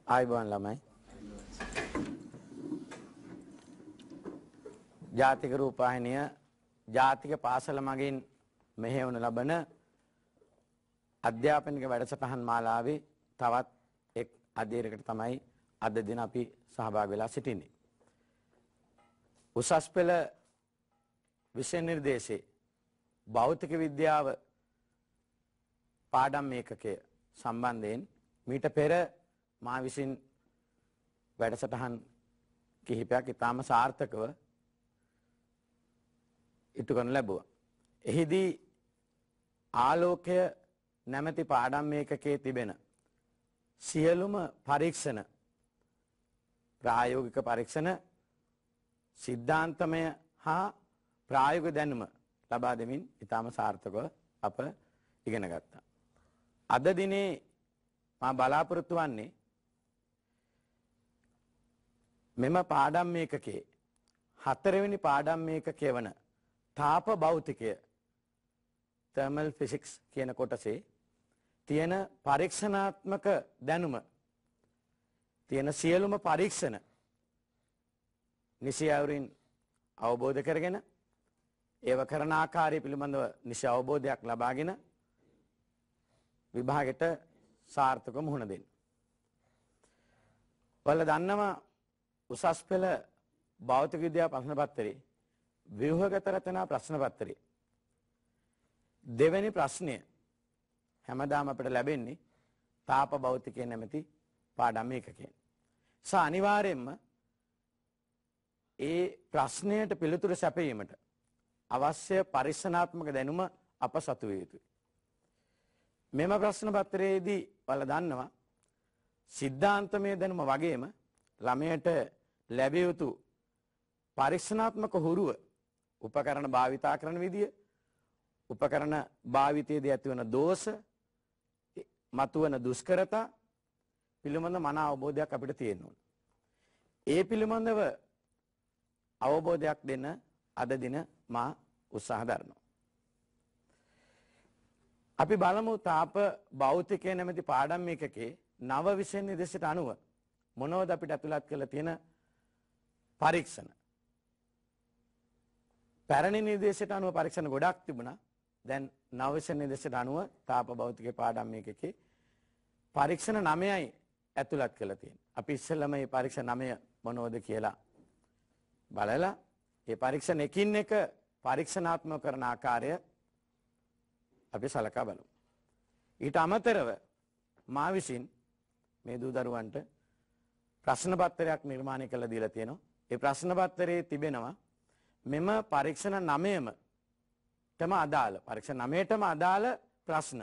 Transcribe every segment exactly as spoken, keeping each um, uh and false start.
ආයිබෝන් ළමයි. ජාතික රූපවාහිනිය ජාතික පාසල මගින් මෙහෙයවනු ලබන අධ්‍යාපනික වැඩසටහන් මාලාවේ තවත් එක් අධීරයකට තමයි අද දින අපි සහභාගී වෙලා සිටින්නේ. උසස් පෙළ විෂය නිර්දේශයේ භෞතික විද්‍යාව පාඩම් ඒකකය සම්බන්ධයෙන් මීට පෙර මා විසින් වැඩසටහන් කිහිපයක් ඉතාම සාර්ථකව ඉටු කරනු ලැබුවා. එහිදී ආලෝකය නැමැති පාඩම් ඒකකයේ තිබෙන සියලුම පරීක්ෂණ ප්‍රායෝගික පරීක්ෂණ සිද්ධාන්තමය හා ප්‍රායෝගික දැනුම ලබා දෙමින් ඉතාම සාර්ථකව අප ඉගෙන ගත්තා. අද දිනේ මා බලාපොරොත්තු වන්නේ මෙම පාඩම් ඒකකයේ හතරවෙනි පාඩම් ඒකකය වන තාප භෞතිකය thermal physics කියන කොටසේ තියෙන පරීක්ෂණාත්මක දැනුම තියෙන සියලුම පරීක්ෂණ නිසි අයුරින් අවබෝධ කරගෙන ඒව කරන ආකාරය පිළිබඳව නිසි අවබෝධයක් ලබාගෙන විභාගයට සාර්ථකව මුහුණ දෙන්න. ඔයාලා දන්නවා උසස් පෙළ භෞතික විද්‍යා ප්‍රශ්න පත්‍රයේ ව්‍යුහගත රචනා ප්‍රශ්න පත්‍රයේ දෙවැනි ප්‍රශ්නය හැමදාම අපිට ලැබෙන්නේ තාප භෞතිකය නැමැති පාඩම් ඒකකයෙන්. සා අනිවාර්යයෙන්ම ඒ ප්‍රශ්නයට පිළිතුරු සැපයීමට අවශ්‍ය පරීක්ෂණාත්මක දැනුම අප සතු විය යුතුයි. මෙම ප්‍රශ්න පත්‍රයේදී ඔයාලා දන්නවා සිද්ධාන්තමය දැනුම වගේම ළමයට ලැබිය යුතු පරීක්ෂණාත්මක හුරුව උපකරණ භාවිතා කරන විදිය උපකරණ භාවිතයේදී ඇතිවන දෝෂ මතුවන දුෂ්කරතා පිළිබඳ මන අවබෝධයක් අපිට තියෙන්න ඕන. ඒ පිළිබඳව අවබෝධයක් දෙන්න අද දින මා උත්සාහ දරනවා. අපි බලමු තාප භෞතිකය නැමැති පාඩම් ඒකකේ නව විෂය නිර්දේශයට අනුව මොනවද අපිට ඇතුළත් කරලා තියෙන පරීක්ෂණ. පැරණි නිර්දේශයට අනුව පරීක්ෂණ ගොඩක් තිබුණා. දැන් නව විෂය නිර්දේශයට අනුව තාප භෞතිකයේ පාඩම් ඒකකේ පරීක්ෂණ නවයයි ඇතුළත් කරලා තියෙන්නේ. අපි ඉස්සෙල්ලාම මේ පරීක්ෂණ නවය මොනවද කියලා බලලා ඒ පරීක්ෂණ එකින් එක පරීක්ෂණාත්මක කරන ආකාරය අපි සලකා බලමු. ඊට අමතරව මා විසින් මේ දූ දරුවන්ට ප්‍රශ්න පත්‍රයක් නිර්මාණය කරලා දීලා තියෙනවා. ඒ ප්‍රශ්න පත්‍රයේ තිබෙනවා මෙම පරීක්ෂණ නවයම තම අදාළ පරීක්ෂණ නවයටම අදාළ ප්‍රශ්න.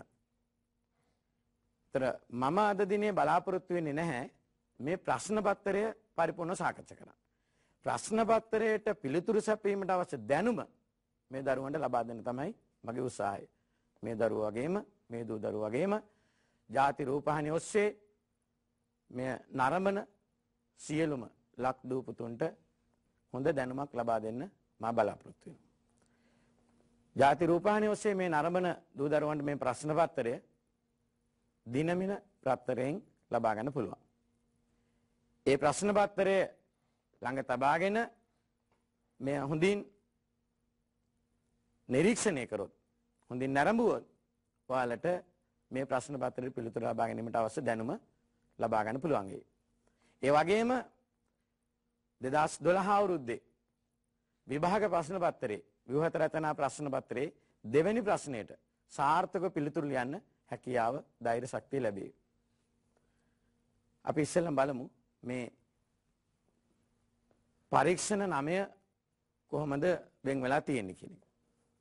ඒතර මම අද දිනේ බලාපොරොත්තු වෙන්නේ නැහැ මේ ප්‍රශ්න පත්‍රය පරිපූර්ණ සාකච්ඡා කරන්න. ප්‍රශ්න පත්‍රයට පිළිතුරු සැපීමට අවශ්‍ය දැනුම මේ දරුවන්ට ලබා දෙන්න තමයි මගේ උත්සාහය. මේ දරුවෝ වගේම මේ දූ දරුවෝ වගේම ජාති රූපවාහිනිය ඔස්සේ මේ නරඹන සියලුම ලක් දූ පුතුන්ට හොඳ දැනුමක් ලබා දෙන්න මා බලාපොරොත්තු වෙනවා. ජාති රූපවාහිනිය ඔස්සේ මේ නරඹන දූ දරුවන්ට මේ ප්‍රශ්න පත්‍රය දිනමින පත්‍රයෙන් ලබා ගන්න පුළුවන්. ඒ ප්‍රශ්න පත්‍රය ළඟ තබාගෙන මේ හොඳින් නිරීක්ෂණය කරොත් හොඳින් නරඹුවොත් ඔයාලට මේ ප්‍රශ්න පත්‍රයට පිළිතුරු ලබා ගැනීමට අවශ්‍ය දැනුම ලබා ගන්න පුළුවන් වෙයි. ඒ වගේම දෙදහස් දොළහ අවුරුද්දේ විභාග ප්‍රශ්න පත්‍රයේ ව්‍යුහගත රචනා ප්‍රශ්න පත්‍රයේ දෙවැනි ප්‍රශ්නයට සාර්ථකව පිළිතුරු ලියන්න හැකියාව ධෛර්ය ශක්තිය ලැබේ. අපි ඉස්සෙල්ලම බලමු මේ පරීක්ෂණ නවය කොහොමද වෙන් වෙලා තියෙන්නේ කියන එක.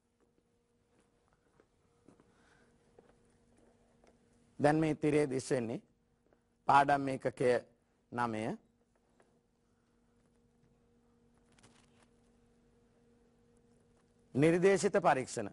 දැන් මේ තිරේ දිස්වෙන්නේ පාඩම් ඒකකය නවය. නිර්දේශිත පරීක්ෂණ.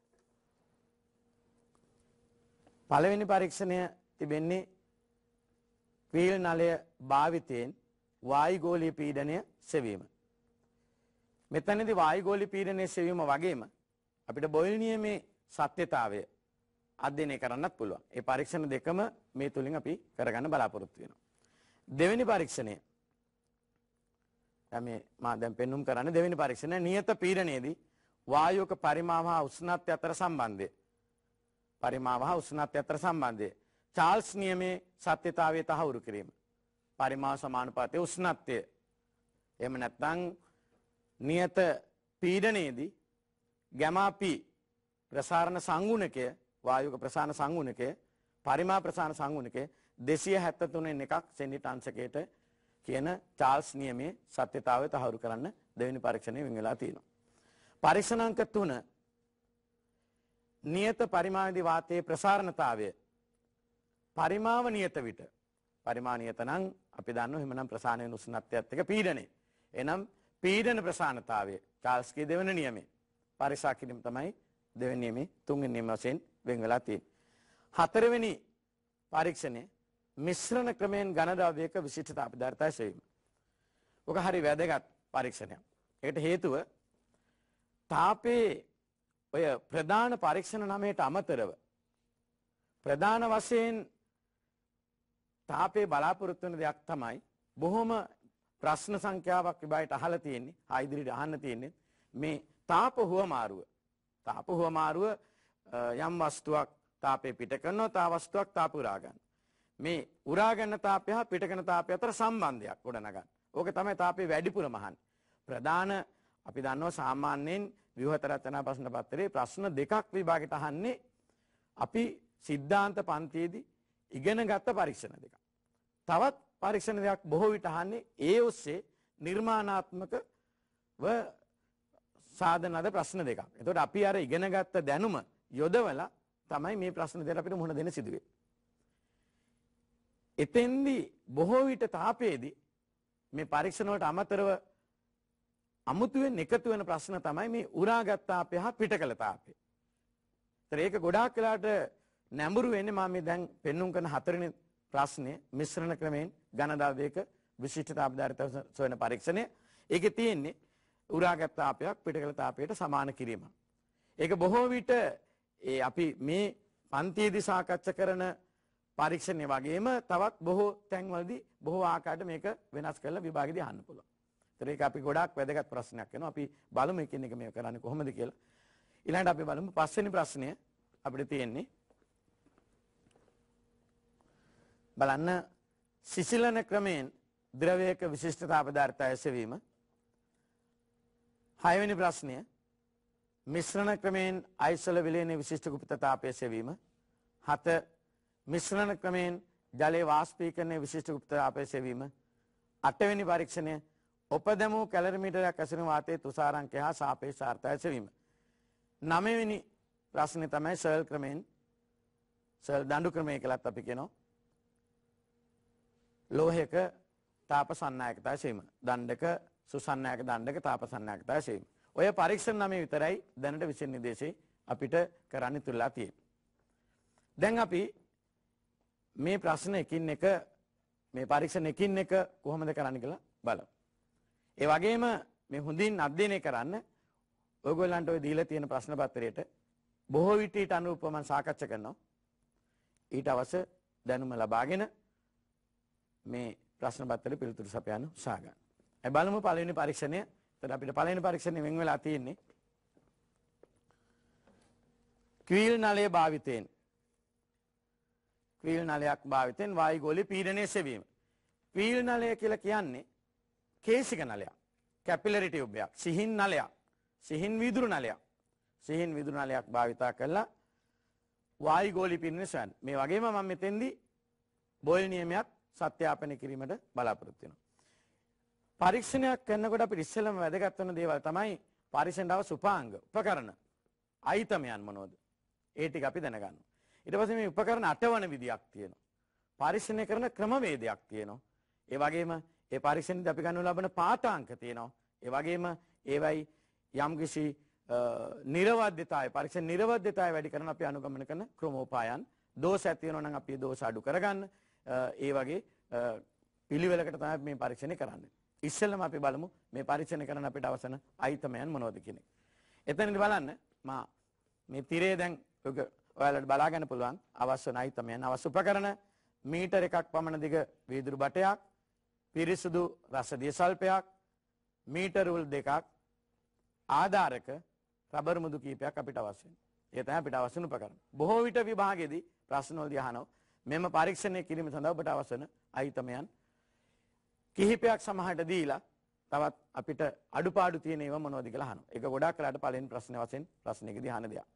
පළවෙනි පරීක්ෂණය තිබෙන්නේ වීල් නලය භාවිතයෙන් වායුගෝලීය පීඩනය සෙවීම. මෙතනදී වායුගෝලීය පීඩනය සෙවීම වගේම අපිට බොයිල් නියමේ සත්‍යතාවය අධ්‍යයනය කරන්නත් පුළුවන්. ඒ පරීක්ෂණ දෙකම මේ තුලින් අපි කරගන්න බලාපොරොත්තු වෙනවා. දෙවෙනි පරීක්ෂණය. මේ මා දැන් පෙන්눔 කරන්නේ දෙවෙනි පරීක්ෂණය. නියත පීඩනයේදී වායුවක පරිමාව හා උෂ්ණත්වය අතර සම්බන්ධය. පරිමාව හා උෂ්ණත්වය අතර සම්බන්ධය. චාල්ස් නියමයේ සත්‍යතාවය තහවුරු කිරීම. පරිමාව සමානුපාතය උෂ්ණත්වය. එහෙම නැත්නම් නියත පීඩනයේදී ගැමා පී ප්‍රසාරණ සංගුණකය වායුක ප්‍රසාරණ සංගුණකය පරිමා ප්‍රසාරණ සංගුණකය දෙසිය හැත්තෑ තුනෙන් එකක් සෙන්ටිමීටර් අංශකයට කියන චාල්ස් නියමයේ සත්‍යතාවය තහවුරු කරන්න දෙවෙනි පරීක්ෂණය වෙන් වෙලා තියෙනවා. පරීක්ෂණාංක තුන නියත පරිමාවේදී වාතයේ ප්‍රසාරණතාවය පරිමාව නියත විට පරිමා නියත නම් අපි දන්නවා එහෙමනම් ප්‍රසාරණ වෙන උෂ්ණත්වයත් එක්ක පීඩනය. එනම් පීඩන ප්‍රසාරණතාවය චාල්ස්ගේ දෙවෙනි නියමය පරීක්ෂා කිරීම තමයි දෙවෙනි නියමයේ තුන්වෙනි නියම වශයෙන් වෙන් වෙලා තියෙන්නේ. හතරවෙනි පරීක්ෂණය මිශ්‍රණ ක්‍රමයෙන් ඝන ද්‍රව්‍යයක විශිෂ්ටතා පදාර්ථය සෙවීම. ඔක හරි වැදගත් පරීක්ෂණයක්. ඒකට හේතුව තාපයේ ඔය ප්‍රධාන පරීක්ෂණ නමයට අමතරව ප්‍රධාන වශයෙන් තාපයේ බලාපොරොත්තු වෙන දෙයක් තමයි බොහොම ප්‍රශ්න සංඛ්‍යාවක් විභාගයට අහලා තියෙන්නේ. ආ ඉදිරියට අහන්න තියෙන්නේ මේ තාප හුවමාරුව. තාප හුවමාරුව යම් වස්තුවක් තාපේ පිට කරනවා තා වස්තුවක් තාප උරා ගන්න. මේ උරා ගන්න තාපය හා පිට කරන තාපය අතර සම්බන්ධයක් ගොඩනගන්න. ඕක තමයි තාපේ වැඩිපුරම අහන්නේ. ප්‍රධාන අපි දන්නවා සාමාන්‍යයෙන් ව්‍යුහත රචනා ප්‍රශ්න පත්‍රයේ ප්‍රශ්න දෙකක් විභාගයට අහන්නේ අපි සිද්ධාන්ත පන්තියේදී ඉගෙන ගත්ත පරීක්ෂණ දෙකක්. තවත් පරීක්ෂණ දෙකක් බොහෝ විට අහන්නේ ඒ ඔස්සේ නිර්මාණාත්මකව සාධන ලද ප්‍රශ්න දෙකක්. එතකොට අපි අර ඉගෙන ගත්ත දැනුම යොදවලා තමයි මේ ප්‍රශ්න දෙකට අපිට මුහුණ දෙන්න සිදුවේ. එතෙන්දී බොහෝ විට තාපයේදී මේ පරීක්ෂණ වලට අමතරව අමුතුවෙන් එකතු වෙන ප්‍රශ්න තමයි මේ උරාගත් තාපය හා පිටකල තාපය. ඒතර ඒක ගොඩාක් වෙලාට නැඹුරු වෙන්නේ මම මේ දැන් පෙන්눔 කරන හතරවෙනි ප්‍රශ්නේ මිශ්‍රණ ක්‍රමයෙන් ඝන ද්‍රව්‍යයක විශිෂ්ටතා පදාර්ථය සොයන පරීක්ෂණය. ඒකේ තියෙන්නේ උරාගත් තාපයක් පිටකල තාපයට සමාන කිරීම. ඒක බොහෝ විට ඒ අපි මේ පන්තියේදී සාකච්ඡා කරන පරීක්ෂණය වගේම තවත් බොහෝ තැන්වලදී බොහෝ ආකාරයට මේක වෙනස් කරලා විභාගෙදී අහන්න පුළුවන්. ඒතර ඒක අපි ගොඩාක් වැදගත් ප්‍රශ්නයක් වෙනවා. අපි බලමු එකින් එක මේක කරන්නේ කොහොමද කියලා. ඊළඟට අපි බලමු පස්වෙනි ප්‍රශ්නය අපිට තියෙන්නේ බලන්න සිසිලන ක්‍රමයෙන් ද්‍රවයක විශිෂ්ටතා පදාර්ථය ඇසවීම. හයවෙනි ප්‍රශ්නය මිශ්‍රණ ක්‍රමයෙන් අයිසල විලයනයේ විශිෂ්ට ගුප්තතාපය සෙවීම. හත මිශ්‍රණ ක්‍රමයෙන් ජලයේ වාෂ්පීකරණයේ විශිෂ්ට ගුප්තතාපය සෙවීම. අටවෙනි පරීක්ෂණය උපදමු කැලරිමීටරයක් ඇසෙන වාතයේ තුෂාරාංකය හා සාපේක්ෂ ආර්ද්‍රතාවය සෙවීම. නවවෙනි ප්‍රශ්නේ තමයි සර්ල් ක්‍රමයෙන් සර්ල් දඬු ක්‍රමය කියලාත් අපි කියනවා. ලෝහයක තාප සන්නායකතාවය සෙවීම. දණ්ඩක සුසන්නායක දණ්ඩක තාප සන්නායකතාවය සෙවීම. ඔය පරීක්ෂණ නමේ විතරයි දැනට විෂය නිර්දේශේ අපිට කරන්න ඉතුරුලා තියෙන්නේ. දැන් අපි මේ ප්‍රශ්න එකින් එක මේ පරීක්ෂණ එකින් එක කොහොමද කරන්න කියලා බලමු. ඒ වගේම මේ හොඳින් අධ්‍යයනය කරන්න ඔයගොල්ලන්ට ඔය දීලා තියෙන ප්‍රශ්න පත්‍රයට බොහෝ විට ඊට අනුරූපව මම සාකච්ඡා කරනවා. ඊට අවශ්‍ය දැනුම ලබාගෙන මේ ප්‍රශ්න පත්‍රෙ පිළිතුරු සපයන්න උත්සාහ ගන්න. ඒ බලමු පළවෙනි පරීක්ෂණය. එතන අපිට පළවෙනි පරීක්ෂණය වෙන් වෙලා තියෙන්නේ ක්වීල් නලය භාවිතයෙන්. ක්වීල් නලයක් භාවිතයෙන් වායු ගෝලීය පීඩනය සෙවීම. ක්වීල් නලය කියලා කියන්නේ කේසික නලයක්. කැපිලරි ටියුබ් එකක්. සිහින් නලයක්. සිහින් වීදුරු නලයක්. සිහින් වීදුරු නලයක් භාවිතා කරලා වායු ගෝලීය පීඩනය සොයන්න. මේ වගේම මම මෙතෙන්දී බෝයිල් නියමයක් සත්‍යාපනය කිරීමට බලාපොරොත්තු වෙනවා. පරීක්ෂණයක් කරනකොට අපිට ඉස්සෙල්ලම වැදගත් වෙන දේවල් තමයි පරීක්ෂණයට අවශ්‍ය උපාංග, උපකරණ, අයිතමයන් මොනවද? ඒ ටික අපි දැනගන්නවා. ඊට පස්සේ මේ උපකරණ අටවන විදියක් තියෙනවා. පරීක්ෂණය කරන ක්‍රමවේදයක් තියෙනවා. ඒ වගේම ඒ පරීක්ෂණයේදී අපි ගන්නු ලබන පාඨාංක තියෙනවා. ඒ වගේම ඒවයි යම්කිසි නිර්වද්‍යතාවය, පරීක්ෂණ නිර්වද්‍යතාවය වැඩි කරන අපි අනුගමන කරන ක්‍රමෝපායන්, දෝෂ ඇති වෙනවා නම් අපි දෝෂ අඩු කරගන්න ඒ වගේ පිළිවෙලකට තමයි මේ පරීක්ෂණය කරන්නේ. ඉස්සෙල්ලම අපි බලමු මේ පරීක්ෂණ කරන අපිට අවසන අයිතමයන් මොනවද කියන එක. එතනදී බලන්න මා මේ තිරේ දැන් ඔයාලට බලා ගන්න පුළුවන් අවශ්‍ය අයිතමයන් අවශ්‍ය උපකරණ මීටර එකක් පමණ දිග වීදුරු බටයක්, පිරිසුදු රස දියසල්පයක්, මීටර උල් දෙකක්, ආධාරක රබර් මුදු කීපයක් අපිට අවශ්‍ය වෙනවා. ඒ තමයි අපිට අවශ්‍ය වෙන උපකරණ. බොහෝ විට විභාගයේදී ප්‍රශ්න වලදී අහනවා මෙම පරීක්ෂණය කිරීම සඳහා ඔබට අවශ්‍ය වෙන අයිතමයන් කිහිපයක් සමහරට දීලා තවත් අපිට අඩුපාඩු තියෙන ඒවා මොනවද කියලා අහනවා. ඒක ගොඩාක් වෙලාට පළවෙනි ප්‍රශ්නේ වශයෙන් ප්‍රශ්නයකදී අහන දෙයක්.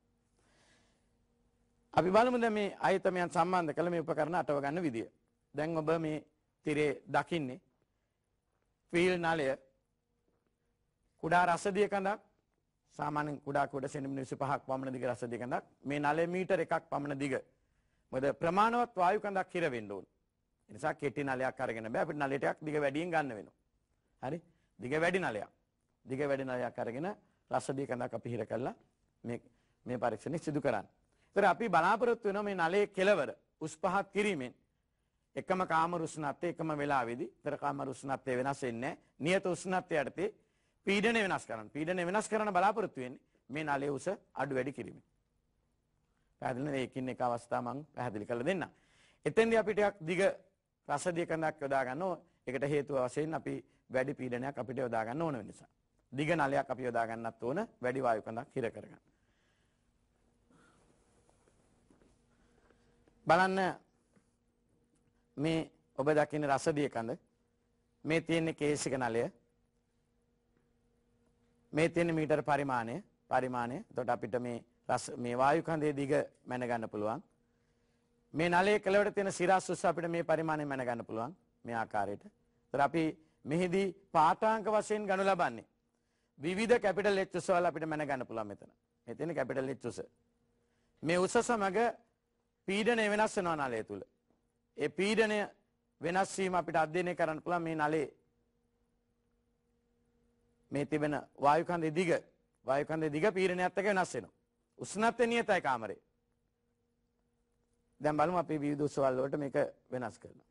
අපි බලමු දැන් මේ අයිතමයන් සම්බන්ධ කළ මේ උපකරණ අටව ගන්න විදිය. දැන් ඔබ මේ තිරේ දකින්නේ ෆීල් නලය කුඩා රසදිය කඳක් සාමාන්‍යයෙන් කුඩා කුඩ සෙන්ටිමීටර් විසිපහක් පමණ දිග රසදිය කඳක් මේ නලය මීටර එකක් පමණ දිග. මොකද ප්‍රමාණවත් වායු කඳක් හිර වෙන්න ඕන. ඒ නිසා කෙටි නලයක් අරගෙන බෑ අපිට නලය ටිකක් දිග වැඩියෙන් ගන්න වෙනවා. හරි? දිග වැඩි නලයක්. දිග වැඩි නලයක් අරගෙන රසදිය කඳක් අපි හිර කළා මේ මේ පරීක්ෂණය සිදු කරන්න. ඒතර අපි බලාපොරොත්තු වෙනවා මේ නලයේ කෙලවර උස් පහත් කිරීමෙන් එකම කාමර උෂ්ණත්වය එකම වෙලාවේදී තර කාමර උෂ්ණත්වය වෙනස් වෙන්නේ නැහැ. නියත උෂ්ණත්වය යටතේ පීඩනය වෙනස් කරන්න. පීඩනය වෙනස් කරන්න බලාපොරොත්තු වෙන්නේ මේ නලයේ උස අඩු වැඩි කිරීමෙන්. පැහැදිලිද? ඒකින් එක අවස්ථාව මම පැහැදිලි කරලා දෙන්නම්. එතෙන්දී අපි ටිකක් දිග රසදිය කඳක් යොදා ගන්න ඕන. ඒකට හේතුව වශයෙන් අපි වැඩි පීඩනයක් අපිට යොදා ගන්න ඕන වෙන නිසා. දිග නලයක් අපි යොදා ගන්නත් ඕන වැඩි වායු කඳක් හිර කරගන්න. බලන්න මේ ඔබ දකින්න රසදිය කඳ මේ තියෙන කේසික නලය මේ තියෙන මීටර පරිමාණය පරිමාණය එතකොට අපිට මේ රස මේ වායු කඳේ දිග මැන ගන්න පුළුවන් මේ නලයේ කෙළවරට තියෙන සිරස් උස අපිට මේ පරිමාණය මැන ගන්න පුළුවන් මේ ආකාරයට. ඒතර අපි මෙහිදී පාඨාංක වශයෙන් ගනු ලබන්නේ විවිධ කැපිටල් H උස වල අපිට මැන ගන්න පුළුවන් මෙතන. මේ තියෙන කැපිටල් H උස. මේ උස සමග පීඩනය වෙනස් වෙනවා නලය තුල. ඒ පීඩනය වෙනස් වීම අපිට අධ්‍යයනය කරන්න පුළුවන් මේ නලයේ මේ තිබෙන වායු කන්දේ දිග වායු කන්දේ දිග පීඩනයත් එක්ක වෙනස් වෙනවා. උෂ්ණත්වය නියතයි කාමරේ. දැන් බලමු අපි විවිධ උසවල් වලට මේක වෙනස් කරනවා.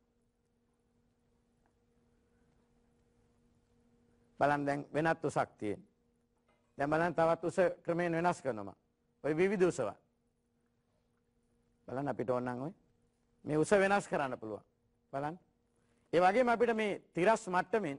බලන්න දැන් වෙනත් උසක් තියෙන. දැන් බලන්න තවත් උස ක්‍රමයෙන් වෙනස් කරනවා. ඔය විවිධ උසවල්. බලන්න අපිට ඕන නම් ඔය මේ උස වෙනස් කරන්න පුළුවන්. බලන්න. ඒ වගේම අපිට මේ තිරස් මට්ටමින්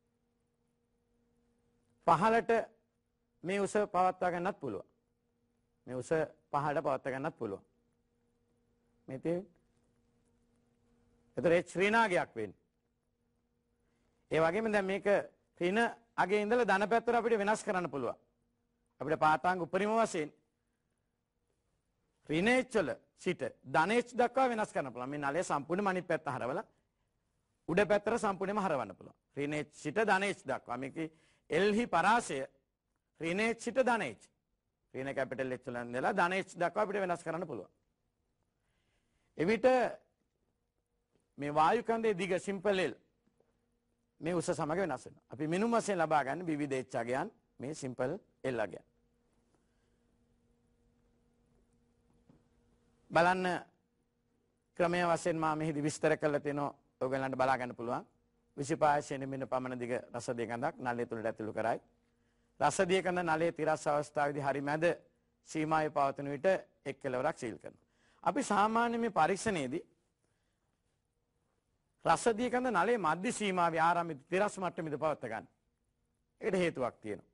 පහළට මේ උස පවත්වා ගන්නත් පුළුවන්. මේ උස පහළට පවත්වා ගන්නත් පුළුවන්. මේ තියෙන්නේ. ඒතර ඒ ශ්‍රීනාගයක් වෙන්නේ. ඒ වගේම දැන් මේක ඍණ අගේ ඉඳලා ධන පැත්තට අපිට වෙනස් කරන්න පුළුවන්. අපිට පාඨාංග උපරිම වශයෙන් ඍණ H වල සිට ධන H දක්වා වෙනස් කරන්න පුළුවන්. මේ නලය සම්පූර්ණයෙන්ම අනිත් පැත්ත හරවලා උඩ පැත්තට සම්පූර්ණයෙන්ම හරවන්න පුළුවන්. ඍණ H සිට ධන H දක්වා. මේකේ එල්හි පරාසය ඍණ H සිට ධන H. ඍණ කැපිටල් H වල ඉඳලා ධන H දක්වා අපිට වෙනස් කරන්න පුළුවන්. එවිට මේ වායු කන්දේ දිග සිම්පල් L මේ උස සමග වෙනස් වෙනවා. අපි මිනුම් වශයෙන් ලබා ගන්න විවිධ H අගයන් මේ සිම්පල් L අගයන්. බලන්න ක්‍රමය වශයෙන් මා මෙහිදී විස්තර කරලා තියෙනවා. ඔයගලන්ට බලා ගන්න පුළුවන්. විසිපහ සෙන්ටිමීටර පමණ දිග රසදිය කඳක් නලය තුලට ඇතුළු කරයි. රසදිය කඳ නලයේ තිරස් අවස්ථාවේදී හරි මැද සීමාවේ පවතින විට එක් කෙළවරක් සීල් කරනවා. අපි සාමාන්‍ය මේ පරීක්ෂණයේදී රසදිය කඳ නලයේ මධ්‍ය සීමාවේ ආරම්භිත තිරස් මට්ටමේදී පවත්වා ගන්න. ඒකට හේතුවක් තියෙනවා.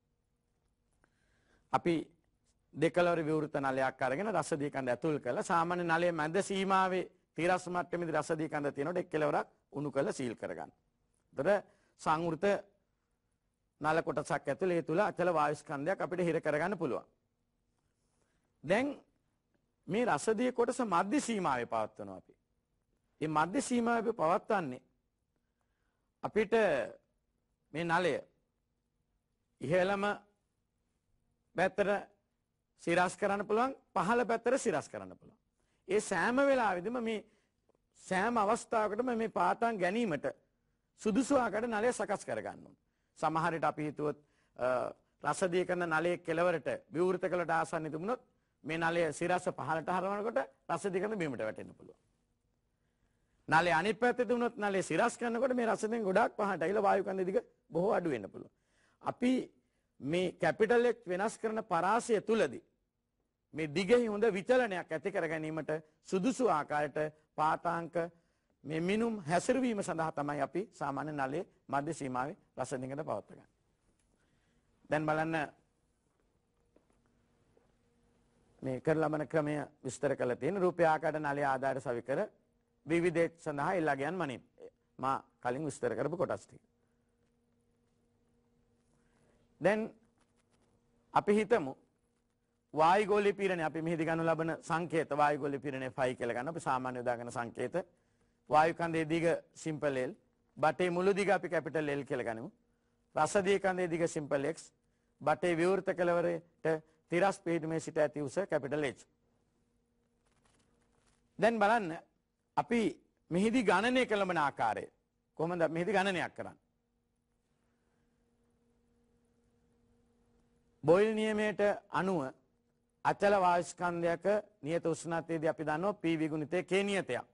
අපි දෙකලවර විවෘත නලයක් අරගෙන රසදිය කඳ ඇතුල් කරලා සාමාන්‍ය නලයේ මැද සීමාවේ තිරස් මට්ටමේදී රසදිය කඳ තියෙනකොට එක් කෙළවරක් උණු කරලා සීල් කරගන්න. ඒතර සංවෘත නල කොටසක් ඇතුළේ ඒ තුල අචල වායු ස්කන්ධයක් අපිට හිර කරගන්න පුළුවන්. දැන් මේ රසදිය කොටස මධ්‍ය සීමාවේ පවත්වනවා අපි. මේ මධ්‍ය සීමාවේ පවත්වන්නේ අපිට මේ නලය ඉහළම පැත්තට සිරස් කරන්න පුළුවන් පහළ පැත්තට සිරස් කරන්න පුළුවන්. ඒ සෑම වෙලාවෙදිම මේ සෑම අවස්ථාවකටම මේ පාඨාංග ගැනීමට සුදුසු ආකාරයට නලය සකස් කර ගන්න ඕන. සමහර විට අපි හිතුවොත් රසදිය කරන නලයේ කෙළවරට විවෘත කළට ආසන්න තිබුණොත් මේ නලය සිරස පහළට හරවනකොට රසදිය කරන බිමට වැටෙන්න පුළුවන්. නලය අනිත් පැත්තේ තිබුණොත් නලය සිරස් කරනකොට මේ රසදියෙන් ගොඩාක් පහළට ඇවිල්ලා වායු කන්දේ දිග බොහෝ අඩු වෙන්න පුළුවන්. අපි මේ කැපිටල් H වෙනස් කරන පරාසය තුලදී මේ දිගෙහි හොඳ විචලනයක් ඇති කර ගැනීමට සුදුසු ආකාරයට පාඨාංක මේ මිනුම් හැසිරවීම සඳහා තමයි අපි සාමාන්‍ය නලයේ මධ්‍ය සීමාවේ රස දිගට පවත්ව ගන්න. දැන් බලන්න මේ කර ලබන ක්‍රමය විස්තර කළ තියෙන රූපය ආකාර නලයේ ආධාර සවිකර විවිධ සඳහා එල්ලා ගියන් මනින් මා කලින් විස්තර කරපු කොටස් ටික. දැන් අපි හිතමු වායුගෝලීය පීඩනය අපි මෙහිදී ගන්න ලබන සංකේත වායුගෝලීය පීඩනය ෆයි කියලා ගන්න අපි සාමාන්‍ය උදාගෙන සංකේත වායු කන්දේ දිග සිම්පල් L බටේ මුළු දිග අපි කැපිටල් L කියලා ගනිමු. රසදිය කන්දේ දිග සිම්පල් X බටේ විවෘත කෙළවරට තිරස් පිහිටුමේ සිට ඇති උස කැපිටල් H. දැන් බලන්න අපි මෙහිදී ගණනය කළමන ආකාරය කොහොමද මෙහිදී ගණනයක් කරන්නේ? බොයිල් නියමයට අනුව අචල වායු ස්කන්ධයක නියත උෂ්ණත්වයේදී අපි දන්නවා P විගුණිතයේ K නියතයක්.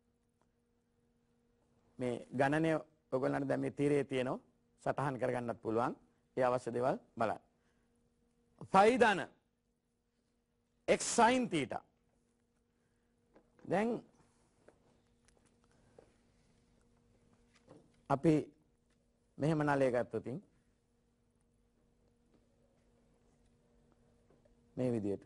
මේ ගණනය ඔයගොල්ලන්ට දැන් මේ තීරයේ තියෙනවා සටහන් කරගන්නත් පුළුවන්. ඒ අවශ්‍ය දේවල් බලන්න. ෆයි ධන x sin theta. දැන් අපි මෙහෙම නලය ගත්තොත් මේ විදිහට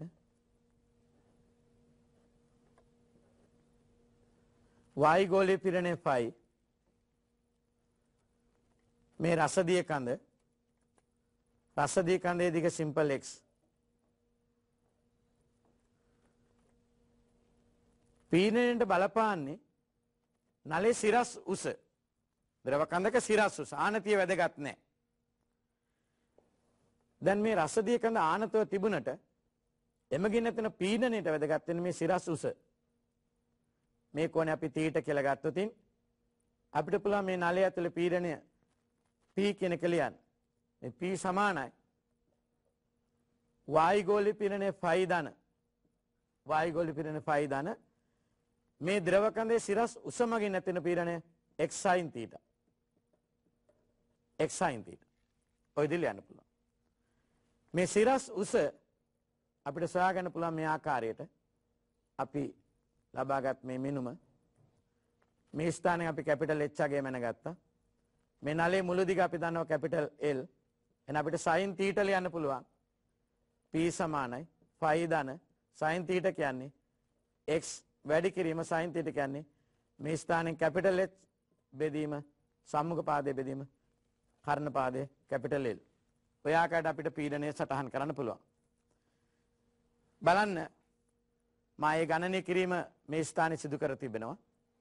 වායුගෝලීය පීඩනය ෆයි මේ රසදිය කඳ රසදිය කඳේ දිග සිම්පල් x පීඩනයට බලපාන්නේ නලේ සිරස් උස ද්‍රව කඳක සිරස් උස ආනතිය වැදගත් නැහැ. දැන් මේ රසදිය කඳ ආනතව තිබුණට එමගින් නැතින පීඩනයට වැදගත් වෙන මේ සිරස් උස මේ කොනේ අපි තීට කියලා ගත්තොත් අපිට පුළුවන් මේ නලය ඇතුලේ පීඩනය P කියන එක ලියන්න. මේ P සමානයි වායුගෝලීය පීඩනය ෆයි ධන වායුගෝලීය පීඩනය ෆයි ධන මේ ද්‍රව කඳේ සිරස් උස මගින් නැතින පීඩනය x sin theta x sin theta ඔය දෙල යන්න පුළුවන්. මේ සිරස් උස අපිට සොයා ගන්න පුළුවන් මේ ආකාරයට අපි ලබාගත් මේ මිනුම මේ ස්ථානයේ අපි කැපිටල් H අගය මැන ගත්තා. මේ නලයේ මුල දිග අපි දන්නවා කැපිටල් L. එහෙනම් අපිට sin theta ලියන්න පුළුවන්. P සමානයි ෆයි ධන sin theta කියන්නේ x වැඩි කිරීම sin theta කියන්නේ මේ ස්ථානයෙන් කැපිටල් H බෙදීම සම්මුඛ පාදයේ බෙදීම කර්ණ පාදයේ කැපිටල් L. ඔය ආකාරයට අපිට පීඩනය සටහන් කරන්න පුළුවන්. බලන්න මා ඒ ගණනය කිරීම මේ ස්ථානයේ සිදු කර තිබෙනවා.